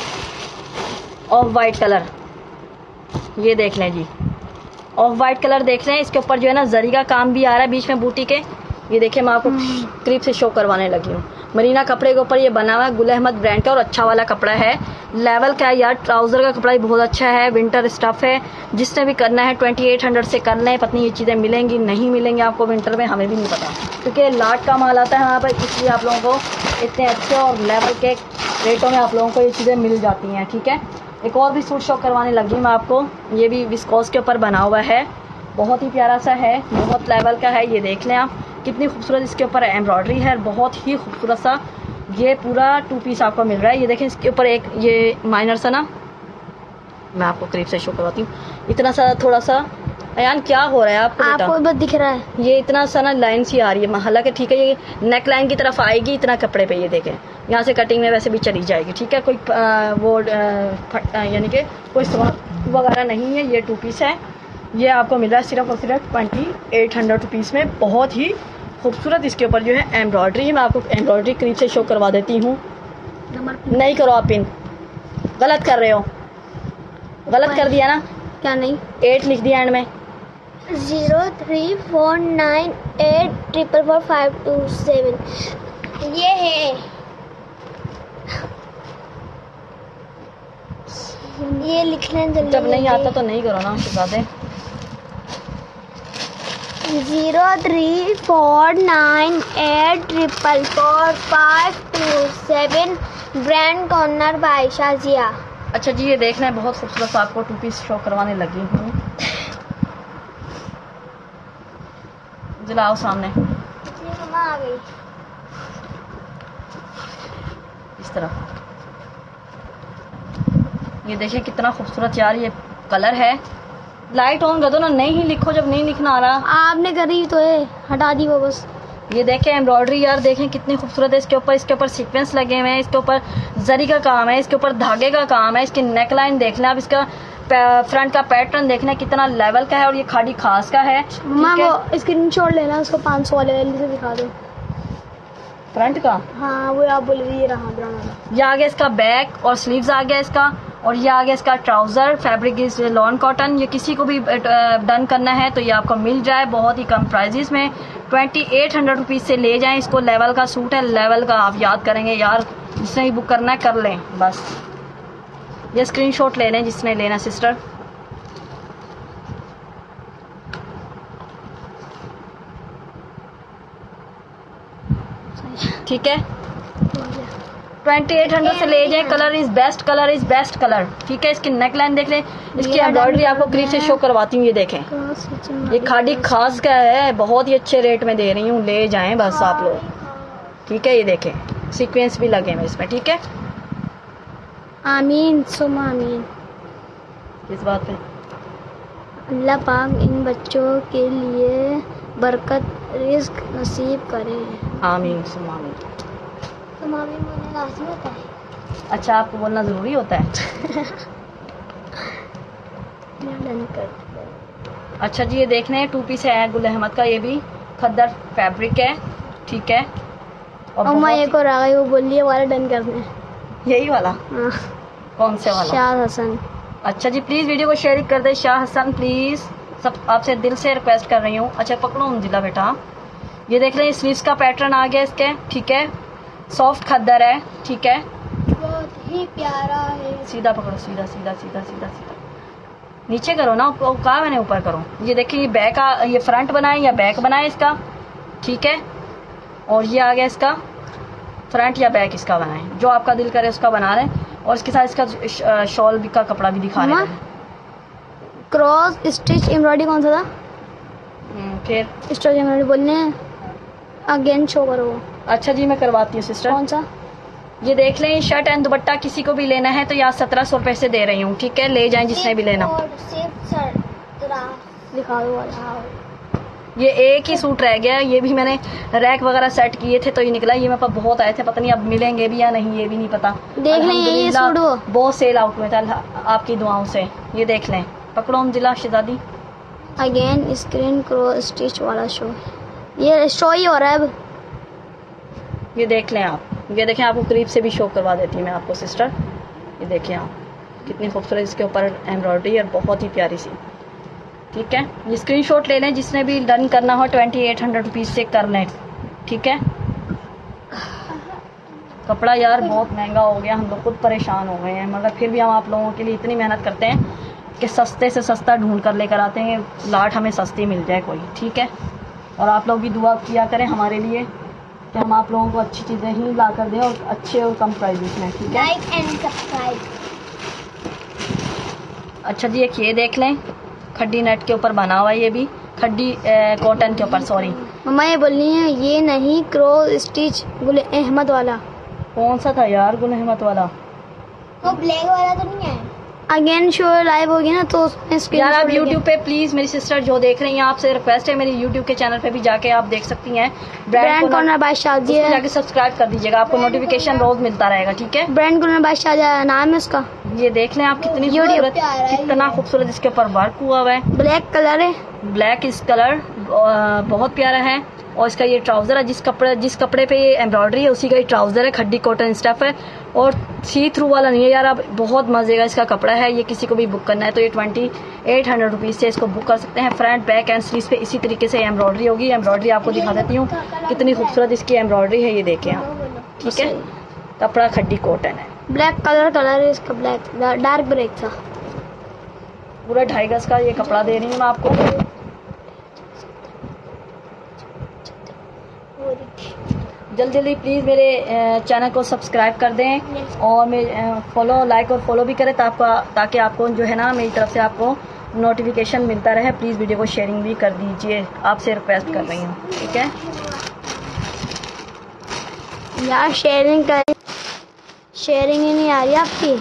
ऑफ वाइट कलर। ये देख लें जी, ऑफ वाइट कलर देख रहे हैं, इसके ऊपर जो है ना जरी का काम भी आ रहा है बीच में बूटी के। ये देखिए मैं आपको करीब से शो करवाने लगी हूँ। मरीना कपड़े के ऊपर ये बना हुआ है, गुल अहमद ब्रांड का, और अच्छा वाला कपड़ा है, लेवल का है यार। ट्राउजर का कपड़ा भी बहुत अच्छा है, विंटर स्टफ है। जिसने भी करना है 2800 से कर लें। पत्नी ये चीज़ें मिलेंगी नहीं मिलेंगी आपको विंटर में, हमें भी नहीं पता, क्योंकि लाट का माल आता है यहाँ पर, इसलिए आप लोगों को इतने अच्छे और लेवल के रेटों में आप लोगों को ये चीज़ें मिल जाती हैं। ठीक है, एक और भी सूट शो करवाने लगी मैं आपको। ये भी विस्कोस के ऊपर बना हुआ है, बहुत ही प्यारा सा है, बहुत लेवल का है। ये देख लें आप, कितनी खूबसूरत इसके ऊपर एम्ब्रॉयडरी है, बहुत ही खूबसूरत सा ये पूरा 2 पीस आपको मिल रहा है। ये देखें इसके ऊपर एक ये माइनर सा ना, मैं आपको करीब से शो करवाती हूँ, इतना सा थोड़ा सा। अयान क्या हो रहा है आपको बस दिख रहा है, ये इतना सा ना लाइन सी आ रही है, हालांकि ठीक है ये नेक लाइन की तरफ आएगी इतना कपड़े पे। ये देखें यहाँ से कटिंग में वैसे भी चली जाएगी। ठीक है, कोई यानी कि कोई सवाल वगैरह नहीं है। ये 2 पीस है, ये आपको मिल रहा है सिर्फ और सिर्फ 2800 रुपीज़ में। बहुत ही खूबसूरत इसके ऊपर जो है एम्ब्रॉयडरी है। मैं आपको एम्ब्रॉयडरी करीब से शो करवा देती हूँ। नहीं करो आप पिन, गलत कर रहे हो, गलत कर दिया ना। क्या नहीं, 8 लिख दिया एंड में। 0349844527 ये है, ये लिखना जल्दी। जब नहीं आता तो नहीं करो ना, बता दें। 0349844527 ब्रांड कॉर्नर बाय शाजिया। अच्छा जी, ये देखना है बहुत खूबसूरत सा आपको 2 पीस शो करवाने लगी हूँ। जलाओ सामने, आ गई इस तरह। ये देखिए कितना खूबसूरत यार ये कलर है। लाइट ऑन कर दो ना, नहीं लिखो जब नहीं लिखना आ रहा। आपने करी तो है, हटा दी वो बस। ये देखें एम्ब्रॉयडरी यार, देखें कितनी खूबसूरत है। इसके ऊपर सीक्वेंस लगे हुए हैं, इसके ऊपर जरी का काम है, इसके ऊपर धागे का काम है। इसकी नेक लाइन देख लें आप, इसका फ्रंट का पैटर्न देखना कितना लेवल का है, और ये खाड़ी खास का है। माँ वो स्क्रीनशॉट लेना, उसको 500 वाले जल्दी से दिखा दो फ्रंट का। हाँ वो आप बोल रही रहा। ये आ गया इसका बैक और स्लीव्स आ गया इसका, और ये आ गया इसका trouser. Fabric is lawn cotton. ये किसी को भी डन करना है तो ये आपको मिल जाए बहुत ही कम प्राइजेस में। 2800 रुपीज़ से ले जाएं इसको। लेवल का सूट है, लेवल का आप याद करेंगे यार, जिसने भी बुक करना है कर लें बस। ये स्क्रीनशॉट ले लें जिसने लेना सिस्टर। ठीक है, 2800 से ले जाए। Colour is best, colour is best colour. ठीक है, इसकी नेक लाइन देख लें, इसकी एम्ब्रॉयडरी आपको करीब से शो करवाती हूँ। ये देखें, ये खाड़ी खास का है, बहुत ही अच्छे रेट में दे रही हूँ, ले जाएं बस आप लोग। ठीक है, ये देखें सीक्वेंस भी लगे हैं इसमें। ठीक है, आमीन सुम आमीन। इस बात पे अल्लाह पाक इन बच्चों के लिए बरकत रिस्क नसीब करे। आमीन सुम आमीन। तुम आमीन बोलने लाज़मी होता है। अच्छा, आपको बोलना जरूरी होता है। अच्छा जी, ये देखने हैं 2 पीस है गुल अहमद का। ये भी खद्दर फैब्रिक है। ठीक है, और मैं एक और आ गई, वो बोल रही वाला डन करने। यही वाला? हाँ। कौन से वाला? शाह हसन। अच्छा जी, प्लीज वीडियो को शेयर कर दे शाह हसन प्लीज, सब आपसे दिल से रिक्वेस्ट कर रही हूँ। अच्छा पकड़ो जिला बेटा। ये देख रहे हैं स्लीव्स का पैटर्न आ गया इसके। ठीक है, सॉफ्ट खद्दर है। ठीक है, बहुत ही प्यारा है। सीधा पकड़ो, सीधा सीधा सीधा सीधा सीधा नीचे करो ना, कहा मैंने ऊपर करो। ये देखिए, ये बैक ये फ्रंट बनाए या बैक बनाए इसका। ठीक है, और ये आ गया इसका फ्रंट या बैक इसका बनाएं, जो आपका दिल करे उसका बना लें। और इसके साथ इसका शॉल भी का कपड़ा भी दिखा रहे हैं। क्रॉस स्टिच एम्ब्रॉयडरी कौन सा था? फिर स्टिच एम्ब्रॉयडरी बोलने हैं, अगेन शो करो। अच्छा जी, मैं करवाती हूँ सिस्टर। कौन सा? ये देख लें, शर्ट एंड दुपट्टा किसी को भी लेना है तो यहाँ 1700 रुपए से दे रही हूँ, ठीक है, ले जाएं जिसने भी लेना। दिखा दो वाला। ये एक ही सूट रह गया, ये भी मैंने रैक वगैरह सेट किए थे तो ये निकला। ये मेरे पास बहुत आए थे, पता नहीं अब मिलेंगे भी या नहीं, ये भी नहीं पता। देख लें ये सूट वो बहुत सेल आउट हुए थे आपकी दुआओं से। ये देख लें, पकड़ो Anjila Shahzadi. Again screen cross stitch वाला शो, ये शो ही हो रहा है अब। ये देख लें आप, ये देखें, आपको करीब से भी शो करवा देती हूँ मैं आपको सिस्टर। ये देखें आप, कितनी खूबसूरत इसके ऊपर एम्ब्रॉयडरी और बहुत ही प्यारी सी, ठीक है। ये स्क्रीनशॉट ले लें, जिसने भी डन करना हो 2800 रुपीज़ से कर लें, ठीक है। कपड़ा यार बहुत महंगा हो गया, हम लोग खुद परेशान हो गए हैं, मगर फिर भी हम आप लोगों के लिए इतनी मेहनत करते हैं कि सस्ते से सस्ता ढूंढ कर लेकर आते हैं, लाट हमें सस्ती मिल जाए कोई, ठीक है। और आप लोग भी दुआ किया करें हमारे लिए कि हम आप लोगों को अच्छी चीज़ें ही ला कर दें और अच्छे और कम प्राइस में, ठीक है। Like and subscribe. अच्छा जी, एक ये देख लें, खड्डी नेट के ऊपर बना हुआ है, ये भी खड्डी कॉटन के ऊपर, सॉरी मम्मा ये बोल रही है ये नहीं क्रॉस स्टिच गुल अहमद वाला। कौन सा था यार गुल अहमद वाला? वो ब्लैक वाला तो नहीं है? अगेन शो लाइव होगी ना तो उसमें यार आप YouTube पे प्लीज मेरी सिस्टर जो देख रही हैं, आपसे रिक्वेस्ट है, मेरी YouTube के चैनल पे भी जाके आप देख सकती हैं। ब्रांड कॉर्नर बाय शाजिया जाके सब्सक्राइब कर दीजिएगा, आपको नोटिफिकेशन रोज मिलता रहेगा, ठीक है। ब्रांड कॉर्नर बाय शाजिया नाम है उसका। ये देख लें आप, कितनी खूबसूरत, कितना खूबसूरत इसके ऊपर वर्क हुआ हुआ है। ब्लैक कलर है, ब्लैक इस कलर बहुत प्यारा है। और इसका ये ट्राउजर है, जिस कपड़े पे ये एम्ब्रॉयडरी है उसी का ये ट्राउजर है, खड्डी कॉटन स्टफ है और सी थ्रू वाला नहीं है यार। अब बहुत मजे का इसका कपड़ा है, ये किसी को भी बुक करना है तो ये 2800 रुपीज़ से इसको बुक कर सकते हैं। फ्रंट बैक एंड स्लीव्स पे इसी तरीके से एम्ब्रॉयडरी होगी। एम्ब्रॉयडरी आपको दिखा देती हूँ कितनी खूबसूरत इसकी एम्ब्रॉयडरी है, ये देखें आप, ठीक है। कपड़ा खड्डी कॉटन है, ब्लैक कलर है इसका, ब्लैक डार्क ब्लैक था। पूरा 2.5 गज का ये कपड़ा दे रही हूँ मैं आपको। जल्दी जल्दी प्लीज़ मेरे चैनल को सब्सक्राइब कर दें और मेरे लाइक और फॉलो भी करें ताकि आपको जो है ना मेरी तरफ से आपको नोटिफिकेशन मिलता रहे। प्लीज़ वीडियो को शेयरिंग भी कर दीजिए, आपसे रिक्वेस्ट कर रही हूँ, ठीक है यार। शेयरिंग ही नहीं आ रही आपकी।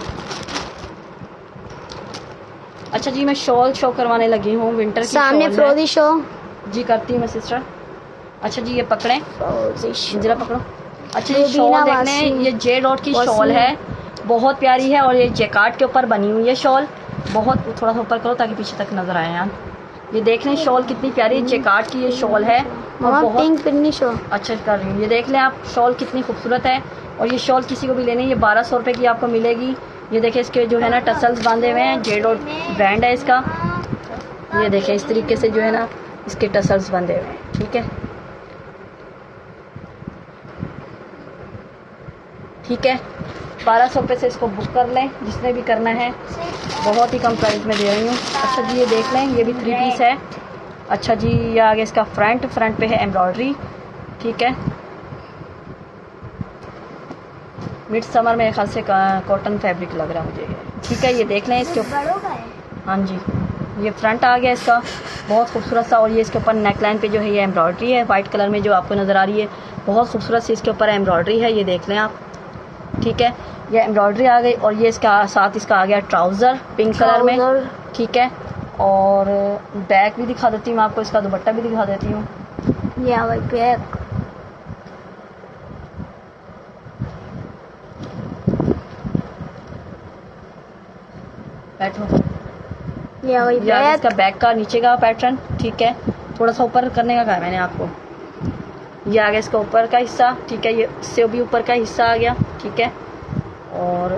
अच्छा जी, मैं शॉल शो करवाने लगी हूँ, विंटर की सामने फ्रोजी शो जी करती हूँ मैं सिस्टर। अच्छा जी, ये पकड़ें, जरा पकड़ो। अच्छा ये शॉल देखने, ये जे डॉट की शॉल है, बहुत प्यारी है और ये जैकार्ड के ऊपर बनी हुई है शॉल। बहुत थोड़ा सा ऊपर करो ताकि पीछे तक नजर आए यार। ये देख लें शॉल कितनी प्यारी, जैकार्ड की ये शॉल है और बहुत अच्छा कर रही हूँ। ये देख लें आप, शॉल कितनी खूबसूरत है और ये शॉल किसी को भी लेनी है, ये 1200 रुपये की आपको मिलेगी। ये देखें इसके जो है ना टसल्स बांधे हुए हैं, जे डॉट ब्रांड है इसका। ये देखें इस तरीके से जो है ना इसके टसल्स बंधे हुए हैं, ठीक है, ठीक है। 1200 रुपये से इसको बुक कर लें जिसने भी करना है, बहुत ही कम प्राइस में दे रही हूँ। अच्छा जी, ये देख लें, ये भी 3 पीस है। अच्छा जी, ये आगे इसका फ्रंट पे है एम्ब्रॉयडरी, ठीक है। मिड समर मेरे ख्याल से कॉटन फैब्रिक लग रहा है मुझे, ठीक है। ये देख लें इसके ऊपर, हाँ जी, ये फ्रंट आ गया इसका, बहुत खूबसूरत सा। और ये इसके ऊपर नेकलाइन पे जो है ये एम्ब्रॉयडरी है वाइट कलर में जो आपको नज़र आ रही है, बहुत खूबसूरत सी इसके ऊपर एम्ब्रॉयडरी है, ये देख लें आप, ठीक है। ये एम्ब्रॉयडरी आ गई और ये इसका साथ इसका आ गया ट्राउज़र पिंक कलर में, ठीक है। और बैक भी दिखा देती हूँ आपको, इसका दुपट्टा भी दिखा देती हूँ। ये आ गई बैक, बैठो। ये आ गई बैक, इसका बैक का नीचे का पैटर्न, ठीक है। थोड़ा सा ऊपर करने का कहा मैंने आपको। ये आ गया इसका ऊपर का हिस्सा, ठीक है, ये इससे भी ऊपर का हिस्सा आ गया, ठीक है। और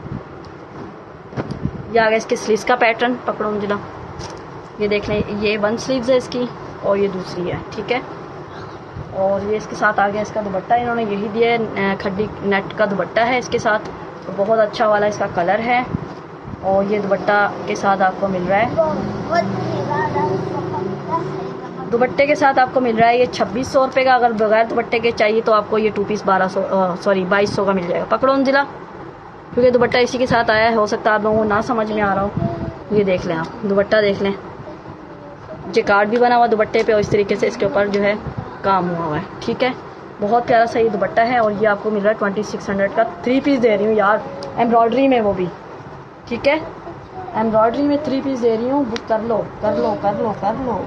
ये आ गया इसके स्लीव्स का पैटर्न, पकड़ो मुझे, ये देख लें, ये 1 स्लीव्स है इसकी और ये दूसरी है, ठीक है। और ये इसके साथ आ गया इसका दुपट्टा, इन्होंने यही दिया है, खड्डी नेट का दुपट्टा है इसके साथ, तो बहुत अच्छा वाला इसका कलर है और ये दुपट्टा के साथ आपको मिल रहा है। दुपट्टे के साथ आपको मिल रहा है ये 2600 रुपये का। अगर बगैर दुपट्टे के चाहिए तो आपको ये 2 पीस 2200 का मिल जाएगा। पकड़ो अंजिला, क्योंकि दुपट्टा इसी के साथ आया है, हो सकता है आप लोगों को ना समझ में आ रहा हो। ये देख लें आप, दुपट्टा देख लें, ये कार्ड भी बना हुआ दुपट्टे पे और इस तरीके से इसके ऊपर जो है काम हुआ हुआ है। ठीक है, बहुत प्यारा सा ये दुपट्टा है और ये आपको मिल रहा है 2600 का। 3 पीस दे रही हूँ यार, एम्ब्रॉयडरी में, वो भी ठीक है, एम्ब्रॉयडरी में 3 पीस दे रही हूँ। बुक कर लो कर लो कर लो कर लो।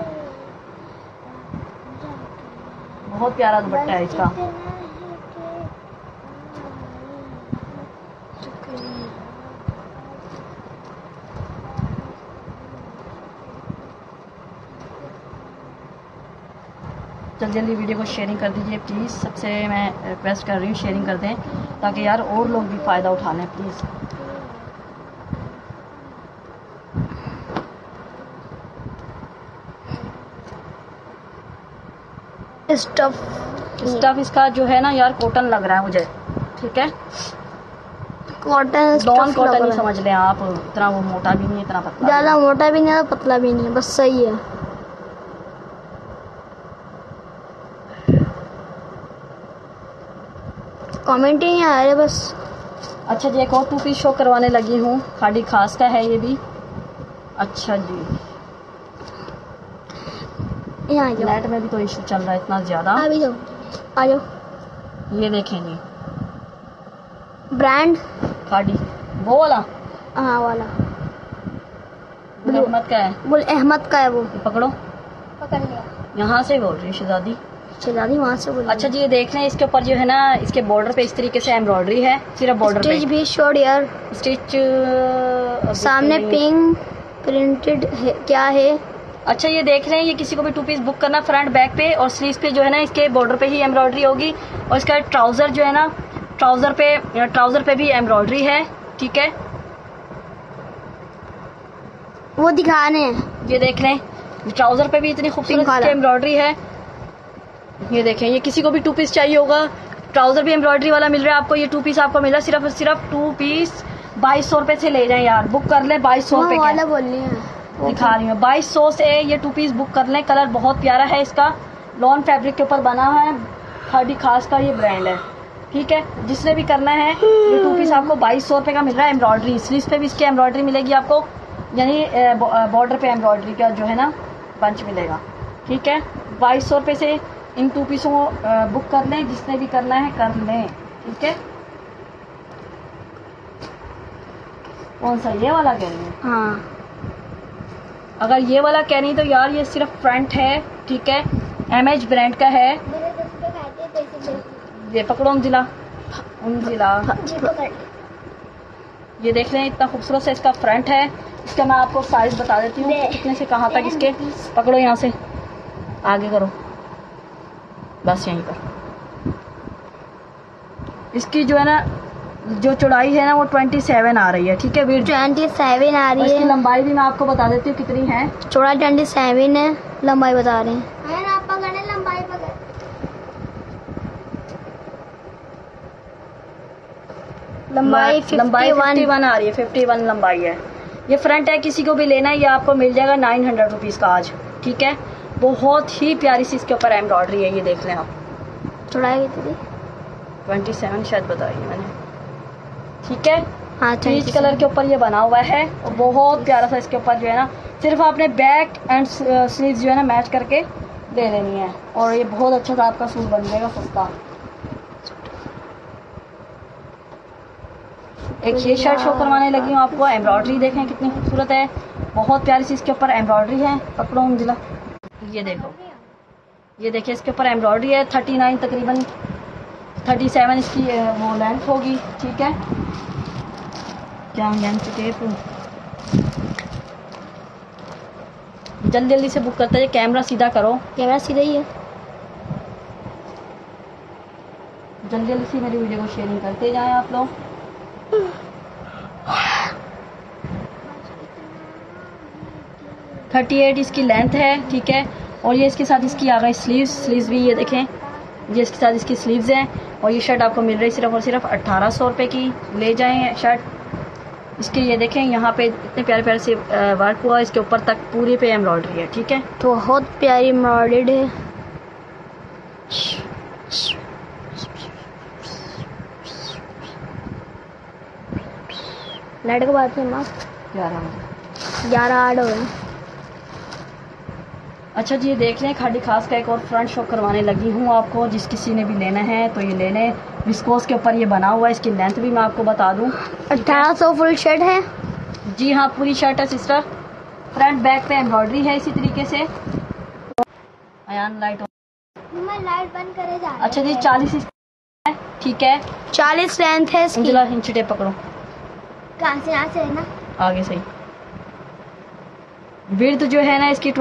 बहुत प्यारा दुपट्टा है इसका। जल्दी जल्दी वीडियो को शेयरिंग कर दीजिए प्लीज़, सबसे मैं रिक्वेस्ट कर रही हूँ शेयरिंग कर दें ताकि यार और लोग भी फ़ायदा उठा लें प्लीज़। स्टफ इसका जो है ना यार कॉटन लग रहा है मुझे। ठीक है, कॉटन, लॉन कॉटन ही समझ लें आप, इतना वो मोटा भी नहीं, इतना पतला, ज़्यादा मोटा भी नहीं है, पतला भी नहीं है, बस सही है। कमेंट ही नहीं आ रहे बस। अच्छा जी, एक और 2 पीस शो करवाने लगी हूँ, खाड़ी खास का है ये भी। अच्छा जी, यहाँ नेट में भी तो इशू चल रहा है इतना ज़्यादा। अभी जाओ, आ जाओ। ये देखेंगे ब्रांड खाड़ी, वो वाला, हाँ वाला गुल अहमद का है, गुल अहमद का है वो। ये पकड़ो, पकड़ लिया। यहाँ से बोल रही शहजादी। शहजादी वहाँ से बोल। अच्छा जी, ये देख लें, इसके ऊपर जो है ना, इसके बॉर्डर पे इस तरीके से एम्ब्रॉयडरी है, सिर्फ बॉर्डर पे। स्टिच भी शॉर्ट यार, स्टिच सामने पिंक प्रिंटेड है, क्या है। अच्छा ये देख रहे हैं, ये किसी को भी 2 पीस बुक करना, फ्रंट बैक पे और स्लीव्स पे जो है ना इसके बॉर्डर पे ही एम्ब्रॉयडरी होगी और इसका ट्राउजर जो है ना, ट्राउजर पे भी एम्ब्रॉयडरी है। ठीक है, वो दिखाने हैं। ये देख लें, ट्राउजर पे भी इतनी खूबसूरत एम्ब्रॉयडरी है। ये देखें, ये किसी को भी 2 पीस चाहिए होगा, ट्राउजर भी एम्ब्रॉयडरी वाला मिल रहा है आपको। ये 2 पीस आपको मिल रहा है सिर्फ 2 पीस 2200 रुपए से ले जाएं यार, बुक कर लें 2200 रुपए वाला बोल रही है, दिखा रही हूँ 2200 से ये 2 पीस बुक कर लें। कलर बहुत प्यारा है इसका, लॉन फैब्रिक के ऊपर बना है, खाड़ी खास का ये ब्रांड है। ठीक है, जिसने भी करना है ये 2 पीस आपको 2200 रुपए का मिल रहा है। एम्ब्रॉयडरी स्लीव्स पे भी इसकी एम्ब्रॉयडरी मिलेगी आपको, यानी बॉर्डर पे एम्ब्रॉयडरी का जो है ना बंच मिलेगा। ठीक है, 2200 रुपए से इन 2 पीसों को बुक कर लें, जिसने भी करना है कर लें। ठीक है, कौन सा, ये वाला कह रही है? हाँ, अगर ये वाला कह रही तो यार ये सिर्फ फ्रंट है। ठीक है, MH ब्रांड का है। ये पकड़ो उंजिला, ये देख लें, इतना खूबसूरत से इसका फ्रंट है। इसका मैं आपको साइज बता देती हूँ कितने से कहाँ तक इसके। पकड़ो, यहाँ से आगे करो, बस यहीं पर। इसकी जो है ना, जो चौड़ाई है ना वो 27 आ रही है। ठीक है, वीड 27 आ रही है। इसकी लंबाई भी मैं आपको बता देती हूँ कितनी है। चौड़ा 27 है, लंबाई बता रहे हैं। लंबाई 51 आ रही है, 51 लंबाई है। ये फ्रंट है, किसी को भी लेना है ये आपको मिल जाएगा 900 रुपीज़ का आज। ठीक है, बहुत ही प्यारी सी इसके ऊपर एम्ब्रॉयडरी है। ये देख लें आप, चौड़ाई कितनी? 27 शायद बताई मैंने। ठीक है, हाँ, पीच कलर के ऊपर ये बना हुआ है और बहुत प्यारा सा इसके ऊपर जो है ना, सिर्फ आपने बैक एंड स्लीव्स जो है ना मैच करके ले लेनी है और ये बहुत अच्छा सा आपका सूट बन जाएगा सस्ता। एक ये शर्ट शो करवाने लगी हूँ आपको, एम्ब्रॉयडरी देखें कितनी खूबसूरत है, बहुत प्यारी सी इसके ऊपर एम्ब्रॉयडरी है। पकड़ो उंजिला, ये देखो, ये देखिए इसके ऊपर एम्ब्रॉयडरी है। 39 तकरीबन 37 इसकी वो लेंथ होगी। ठीक है, क्या लेंथ टेप, जल्दी जल्दी से बुक करते हैं। कैमरा सीधा करो, कैमरा सीधा ही है। जल्दी जल्दी से मेरी वीडियो को शेयरिंग करते जाएं आप लोग। थर्टी 38 इसकी लेंथ है। ठीक है, और ये इसके साथ इसकी आ गई स्लीव्स भी, ये देखें, ये इसके साथ इसकी स्लीव्स हैं और ये शर्ट आपको मिल रही सिर्फ और सिर्फ 1800 रुपये की। ले जाएं शर्ट, इसके ये देखें यहाँ पे इतने प्यारे प्यारे से वर्क हुआ है, इसके ऊपर तक पूरे पे एम्ब्रॉयडरी है। ठीक है, तो बहुत प्यारी एम्ब्रॉयडर्ड है। लाइट को बात है माँ 11 8 हो गए। अच्छा जी, ये देख लें, खाड़ी खास का एक और फ्रंट शो करवाने लगी हूँ आपको। जिस किसी ने भी लेना है तो ये ले लें। विस्कोस के ऊपर ये बना हुआ है, इसकी लेंथ भी मैं आपको बता दूँ। 1800 फुल शर्ट है। जी हाँ, पूरी शर्ट है सिस्टर। फ्रंट बैक पे एम्ब्रॉयडरी है इसी तरीके से। अयान लाइट बंद करे जा। अच्छा जी, 40 है। ठीक है, 40 लेंथ है इसकी। इंच टेप पकड़ो, कहाँ से यहाँ से है ना, आगे सही। विड्थ जो है ना इसकी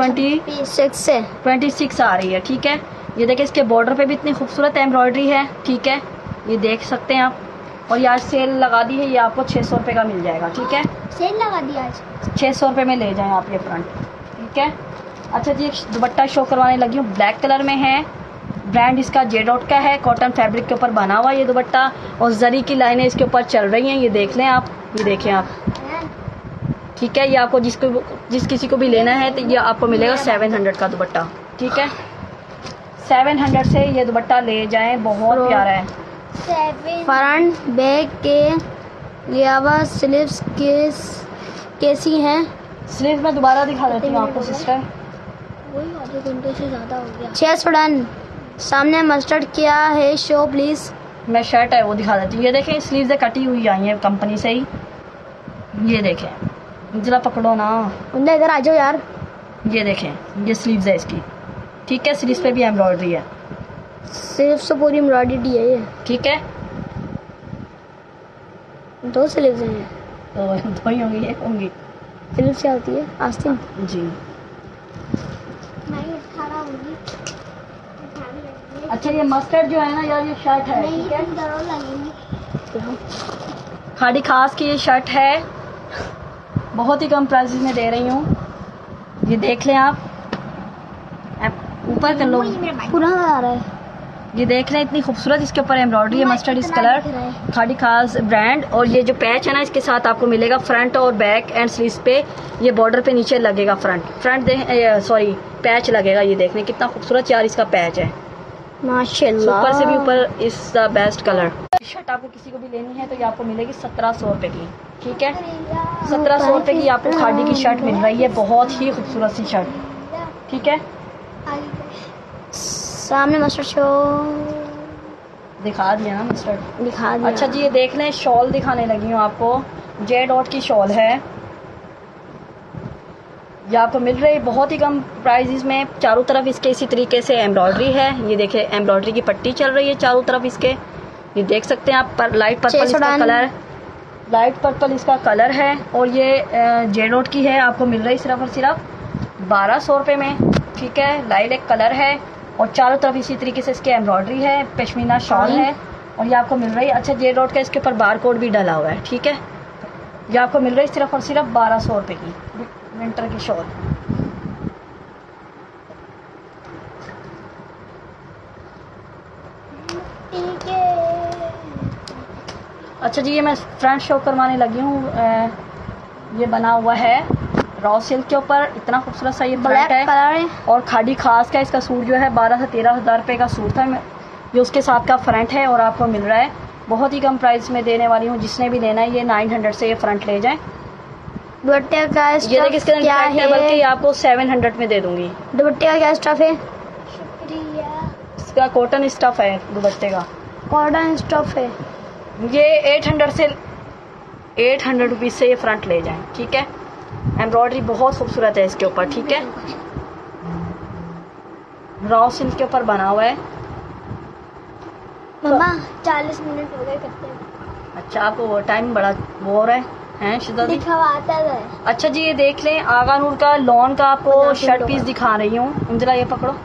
26 आ रही है। ठीक है, ये देखिए इसके बॉर्डर पे भी इतनी खूबसूरत एम्ब्रॉयडरी है। ठीक है, ये देख सकते हैं आप। और ये आज सेल लगा दी है, ये आपको 600 रुपये का मिल जाएगा। ठीक है, सेल लगा दी आज 600 रुपये में ले जाएं आप ये फ्रंट। ठीक है, अच्छा जी, एक दुपट्टा शो करवाने लगी हूँ, ब्लैक कलर में है। ब्रांड इसका जेडॉट का है, कॉटन फैब्रिक के ऊपर बना हुआ ये दुपट्टा, और जरी की लाइनें इसके ऊपर चल रही हैं। ये देख लें आप, ये देखें आप। ठीक है, ये आपको जिस किसी को भी लेना है तो ये आपको मिलेगा 700 का दुपट्टा। ठीक है, 700 से ये दुपट्टा ले जाएं, बहुत प्यारा है। फ्रंट बैक के लियावा स्लीव्स कैसी हैं? स्लीव में दोबारा दिखा देती हूँ आपको सिस्टर। वही आधे घंटे से ज़्यादा हो गया। चेस्ट डन, सामने मस्टर्ड क्या है, शो प्लीज। मैं शर्ट है वो दिखा देती हूँ। ये देखें, स्लीव से कटी हुई आई है कंपनी से ही। ये देखें, जरा पकड़ो ना, इधर आ जाओ यार। ये देखें, ये स्लीव्स है इसकी। ठीक है, स्लीव्स पे भी एम्ब्रॉयडरी है, सिर्फ से पूरी एम्ब्रॉयडरी है ये। ठीक है, 2 स्लीव्स हैं तो 2 ही होंगी, एक होंगी। स्लीव्स क्या होती है? आस्तीन जी। अच्छा, ये मस्टर्ड जो है ना यार, ये शर्ट है। ठीक है, खाड़ी खास की ये शर्ट है, बहुत ही कम प्राइस में दे रही हूँ। ये देख लें आप, ऊपर कर लो, पूरा आ रहा है। ये देख लें, इतनी खूबसूरत इसके ऊपर एम्ब्रॉयडरी है, मस्टर्ड इस कलर, खाड़ी खास ब्रांड। और ये जो पैच है ना, इसके साथ आपको मिलेगा फ्रंट और बैक एंड स्लीव्स पे। ये बॉर्डर पे नीचे लगेगा सॉरी पैच लगेगा। ये देखने कितना खूबसूरत यार इसका पैच है, माशाल्लाह। ऊपर से भी ऊपर is the best colour. Shirt आपको किसी को भी लेनी है तो ये आपको मिलेगी 1700 रुपये की। ठीक है, 1700 रुपये की आपको खादी की शर्ट मिल रही है, बहुत ही खूबसूरत सी शर्ट। ठीक है, सामने मस्टर्ड शो दिखा दिया ना, मस्टर्ड दिखा दिया। अच्छा जी, ये देख लें, शॉल दिखाने लगी हूँ आपको। जेडॉट की शॉल है, ये आपको मिल रही है बहुत ही कम प्राइस में। चारों तरफ इसके इसी तरीके से एम्ब्रॉयडरी है। ये देखिए, एम्ब्रॉयडरी की पट्टी चल रही है चारों तरफ इसके। ये देख सकते हैं आप, लाइट पर्पल इसका कलर है। और ये जेडॉट की है, आपको मिल रही सिर्फ और सिर्फ 1200 रुपये में। ठीक है, लाइलेक कलर है, और चारों तरफ इसी तरीके से इसके एम्ब्रॉयडरी है, पश्मीना शॉल है, और ये आपको मिल रही है। अच्छा, जेडॉट का इसके ऊपर बार कोड भी डला हुआ है। ठीक है, ये आपको मिल रही है सिर्फ और सिर्फ 1200 रुपये की विंटर की शॉल। अच्छा जी, ये मैं फ्रंट शो करवाने लगी हूँ। ये बना हुआ है रॉ सिल्क के ऊपर, इतना खूबसूरत सा ये फ्रंट है। और खाड़ी खास का इसका सूट जो है 12 से 13 हज़ार रुपये का सूट था, ये उसके साथ का फ्रंट है, और आपको मिल रहा है बहुत ही कम प्राइस में देने वाली हूँ। जिसने भी लेना है ये 900 से ये फ्रंट ले जाए। दुपट्टे का ये देखिए, इसके क्या है, बल्कि आपको 700 में दे दूंगी। दुपट्टे का क्या स्टफ है? इसका कॉटन स्टफ है दुपट्टे का, कॉटन स्टफ है। ये 800 रुपीज़ से ये फ्रंट ले जाएं। ठीक है, एम्ब्रॉयडरी बहुत खूबसूरत है इसके ऊपर। ठीक है, रॉ सिल्क के ऊपर बना हुआ है। मम्मा 40 मिनट हो गए करते हैं। अच्छा, आपको टाइम बड़ा वो हो रहा है शिदा दी? दिखावाता है। अच्छा जी, ये देख लें, आगा नूर का लॉन का आपको शर्ट पीस दिखा रही हूँ। जरा ये पकड़ो,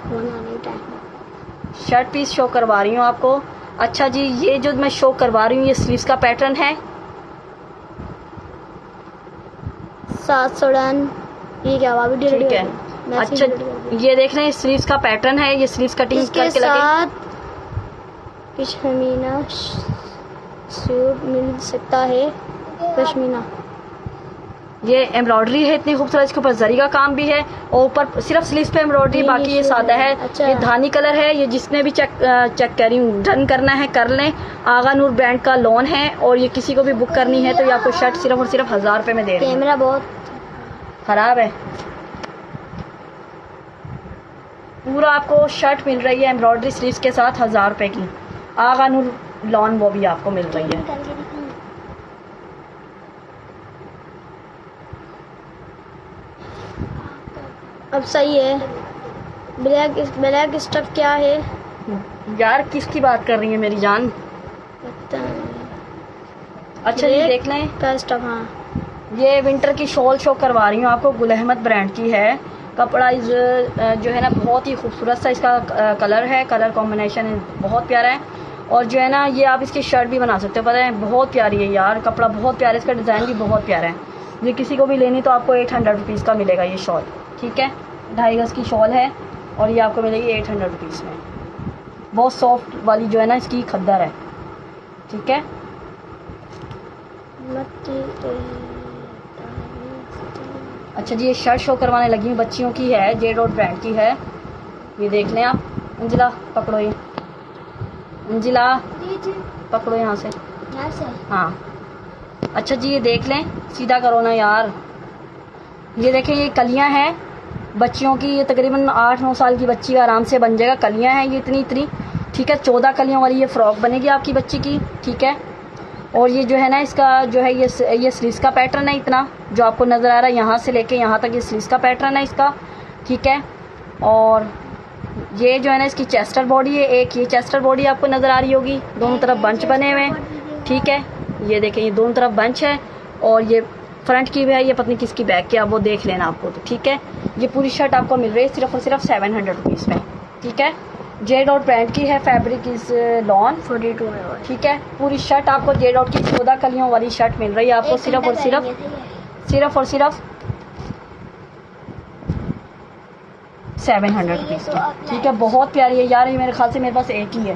शर्ट पीस शो करवा रही हूँ आपको। अच्छा जी, ये जो मैं शो करवा रही हूँ ये स्लीव्स का पैटर्न है। 700 डन। ये क्या हुआ? ठीक है, अच्छा ये देख रहे हैं, स्लीव्स का पैटर्न है। ये स्लीव्स कटिंग करके साथ पश्मीना सूट मिल सकता है। पश्मीना ये एम्ब्रॉयडरी है इतनी खूबसूरत, इसके ऊपर जरी का काम भी है और ऊपर सिर्फ स्लीव्स पे एम्ब्रॉयडरी, बाकी ये सादा है। अच्छा। ये धानी कलर है। ये जिसने भी चेक कर रही हूँ डन करना है कर लें। आगा नूर ब्रांड का लोन है और ये किसी को भी बुक करनी है तो ये आपको शर्ट सिर्फ और सिर्फ 1000 रुपये में दे रही है। कैमरा बहुत खराब है। पूरा आपको शर्ट मिल रही है एम्ब्रॉयडरी स्लीव्स के साथ 1000 रुपये की। आगा नूर लॉन वो भी आपको मिल रही है। अब सही है। ब्लैक स्टफ क्या है यार किसकी बात कर रही है मेरी जान? पता नहीं। अच्छा ये देख लें का स्टफ। हाँ ये विंटर की शॉल शो करवा रही हूँ आपको, गुल अहमद ब्रांड की है। कपड़ा इस जो है ना बहुत ही खूबसूरत सा इसका कलर है, कलर कॉम्बिनेशन बहुत प्यारा है। और जो है ना ये आप इसकी शर्ट भी बना सकते हो, पता है बहुत प्यारी है यार, कपड़ा बहुत प्यारा है, इसका डिज़ाइन भी बहुत प्यारा है। ये किसी को भी लेनी तो आपको 800 रुपीज़ का मिलेगा ये शॉल, ठीक है। 2.5 गज की शॉल है और ये आपको मिलेगी 800 रुपीज़ में। बहुत सॉफ्ट वाली जो है ना इसकी खद्दर है, ठीक है। अच्छा जी ये शर्ट शो करवाने लगी हूँ, बच्चियों की है, जे डॉट ब्रांड की है। ये देख लें आप। अंजिला पकड़ो, ये अंजिला पकड़ो यहाँ से। हाँ अच्छा जी ये देख लें, सीधा करो ना यार। ये देखें ये कलियाँ हैं बच्चियों की, ये तकरीबन 8-9 साल की बच्ची का आराम से बन जाएगा। कलियाँ हैं ये इतनी, ठीक है। 14 कलियों वाली ये फ्रॉक बनेगी आपकी बच्ची की, ठीक है। और ये जो है ना इसका जो है ये स्लीव्स का पैटर्न है, इतना जो आपको नज़र आ रहा है यहाँ से लेके यहाँ तक ये स्लीव्स का पैटर्न है इसका, ठीक है। और ये जो है ना इसकी चेस्टर बॉडी है, एक ये चेस्टर बॉडी आपको नज़र आ रही होगी, दोनों तरफ बंच बने हुए हैं, ठीक है। ये देखें ये दोनों तरफ बंच है और ये फ्रंट की भी है, ये पत्नी किसकी बैक की आप वो देख लेना आपको, तो ठीक है। ये पूरी शर्ट आपको मिल रही है सिर्फ और सिर्फ 700 रुपीज़ में, ठीक है। जे डॉट ब्रांड की है, फैब्रिक इज लॉन 42 में, ठीक है। पूरी शर्ट आपको जे डॉट की 14 कलियों वाली शर्ट मिल रही है आपको सिर्फ और सिर्फ 700 रुपीज़ की, ठीक है। बहुत प्यारी है यार, ये मेरे ख्याल से मेरे पास एक ही है।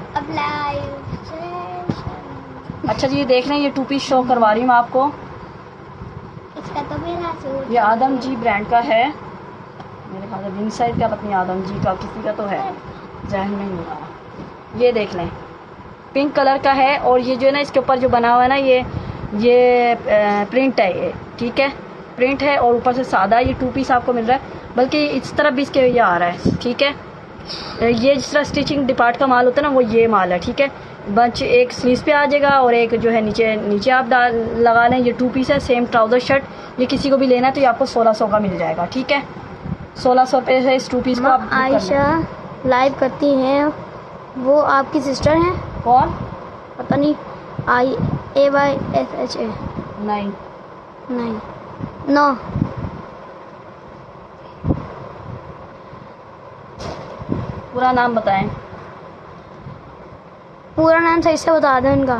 अच्छा जी ये देख रहे हैं, ये 2 पीस शो करवा रही हूँ मैं आपको। इसका तो मेरा सूट, ये आदम जी ब्रांड का है मेरे ख्याल से, विंग साइड का पत्नी आदम जी का किसी का तो है, जहन में नहीं आ रहा। ये देख लें पिंक कलर का है और ये जो है ना इसके ऊपर जो बना हुआ है ना ये प्रिंट है ये, ठीक है। प्रिंट है और ऊपर से सादा, ये 2 पीस आपको मिल रहा है, बल्कि इस तरफ भी इसके ये आ रहा है, ठीक है। ये जिस तरह स्टिचिंग डिपार्ट का माल होता है ना वो ये माल है, ठीक है। बंच एक स्लीव पे आ जाएगा और एक जो है नीचे आप लगा लें। ये 2 पीस है, सेम ट्राउज़र शर्ट। ये किसी को भी लेना है तो ये आपको 1600 का मिल जाएगा, ठीक है। 1600 रुपये से इस 2 पीस को आप आयशा लाइव करती हैं, वो आपकी सिस्टर हैं? कौन? पता नहीं। AYSHA नहीं नो। पूरा नाम बताएं। पूरा नाम सही से बता दें उनका।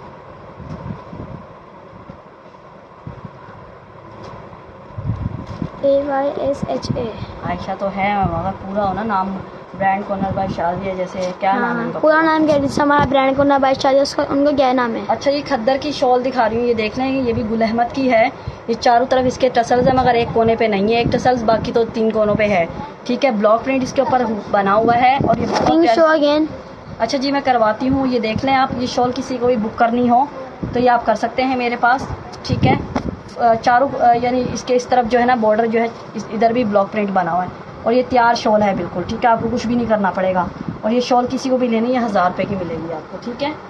AYSHA। आयशा तो है मगर पूरा हो ना नाम, ब्रांड कॉर्नर बाय शादिया, जैसे क्या नाम है उनका? पूरा नाम क्या है? जैसे हमारा ब्रांड कॉर्नर बाय शादिया, उसका उनका क्या नाम है? अच्छा ये खद्दर की शॉल दिखा रही हूँ, ये देख लें, ये भी गुल अहमद की है। ये चारों तरफ इसके टसल्स है मगर एक कोने पे नहीं है एक टसल्स, बाकी तो 3 कोनों पे है, ठीक है। ब्लॉक प्रिंट इसके ऊपर बना हुआ है और ये बहुत शो अगेन। अच्छा जी मैं करवाती हूँ, ये देख लें आप। ये शॉल किसी को भी बुक करनी हो तो ये आप कर सकते हैं मेरे पास, ठीक है। चारों यानी इसके इस तरफ जो है ना बॉर्डर जो है इधर भी ब्लॉक प्रिंट बना हुआ है और ये तैयार शॉल है बिल्कुल, ठीक है। आपको कुछ भी नहीं करना पड़ेगा और ये शॉल किसी को भी लेनी है 1000 रुपये की मिलेगी आपको, ठीक है।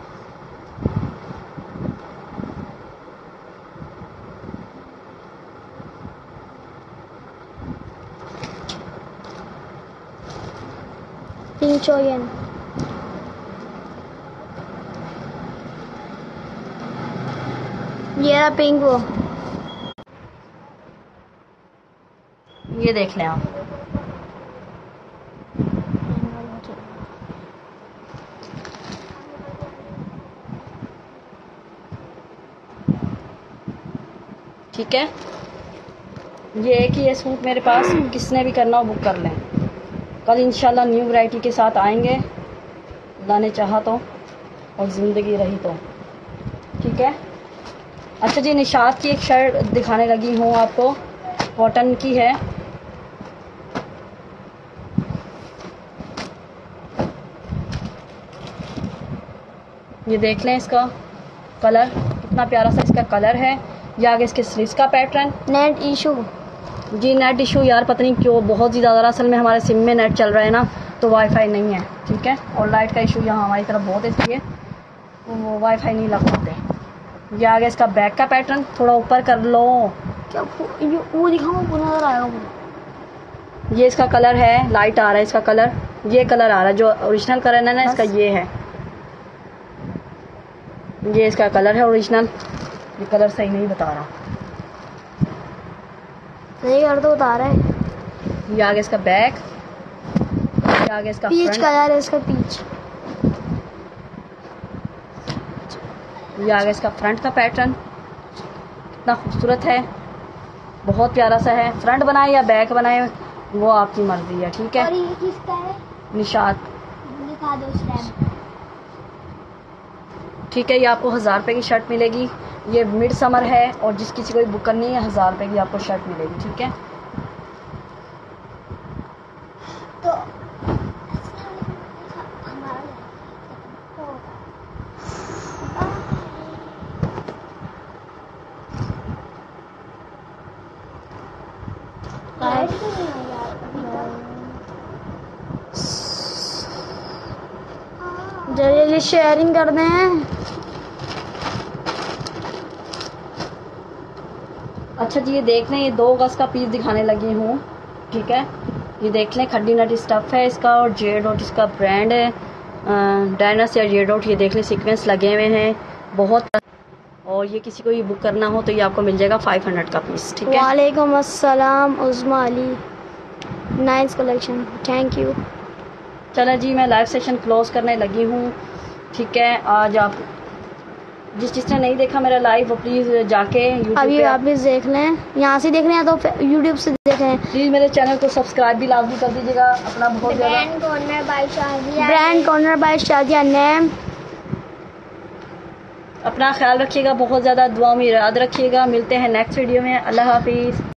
Pink show again. ये रहा पिंक वो। ये देख लें आप। ठीक है, ये एक ही है सूट मेरे पास, किसने भी करना हो बुक कर लें। कल इंशाल्लाह न्यू वैरायटी के साथ आएंगे, अल्लाह ने चाहा तो और ज़िंदगी रही तो, ठीक है। अच्छा जी, निशात की एक शर्ट दिखाने लगी हूँ आपको, कॉटन की है। ये देख लें, इसका कलर कितना प्यारा सा इसका कलर है। ये आगे इसके स्लीव्स का पैटर्न। नेट इशू जी नेट इशू यार पता नहीं क्यों बहुत ही ज़्यादा, असल में हमारे सिम में नेट चल रहा है ना, तो वाईफाई नहीं है, ठीक है, और लाइट का इशू यहाँ हमारी तरफ बहुत है, इसलिए वो वाईफाई नहीं लग पाते। ये आगे इसका बैक का पैटर्न, थोड़ा ऊपर कर लो, क्या वो दिखाऊं, पूरा नजर आएगा वो। ये इसका कलर है, लाइट आ रहा है इसका कलर, ये कलर आ रहा है जो ओरिजिनल कलर है ना इसका, ये है, ये इसका कलर है ओरिजिनल। ये कलर सही नहीं बता रहा, सही कर दो, बता रहा है। ये आगे इसका बैक, ये आगे इसका पीच फ्रंट, कलर है इसका, पीच। ये आगे इसका फ्रंट का पैटर्न, कितना खूबसूरत है, बहुत प्यारा सा है। फ्रंट बनाए या बैक बनाए वो आपकी मर्जी है, ठीक है। और ये किसका है? निशात, दिखा दो स्टैम्प। ठीक है, ये आपको 1000 रुपये की शर्ट मिलेगी। ये मिड समर है और जिस किसी को भी बुक करनी है 1000 रुपये की आपको शर्ट मिलेगी, ठीक है। तो जल्दी शेयरिंग कर दें। अच्छा जी, ये देख लें, ये 2 गज का पीस दिखाने लगी हूँ, ठीक है। ये देख लें, खड्डी नटी स्टफ है इसका, और जे डॉट इसका ब्रांड है, डायनस या जे डॉट। ये देख लें, सीक्वेंस लगे हुए हैं बहुत, और ये किसी को भी बुक करना हो तो ये आपको मिल जाएगा 500 का पीस, ठीक है। वालेकुम अस्सलाम Uzma Ali, nice collection, thank you. चलो जी, मैं लाइव सेशन क्लोज करने लगी हूँ, ठीक है। आज आप जिसने नहीं देखा मेरा लाइव वो प्लीज़ जाके यूट्यूब अभी पे वापस देख लें, यहाँ से देख रहे हैं तो यूट्यूब से देख रहे हैं। प्लीज़ मेरे चैनल को सब्सक्राइब भी लाजमी कर दीजिएगा। अपना बहुत ज़्यादा brand corner by Shadiya name. अपना ख्याल रखिएगा, बहुत ज़्यादा दुआ में याद रखिएगा। मिलते हैं नेक्स्ट वीडियो में। अल्लाह हाफिज़।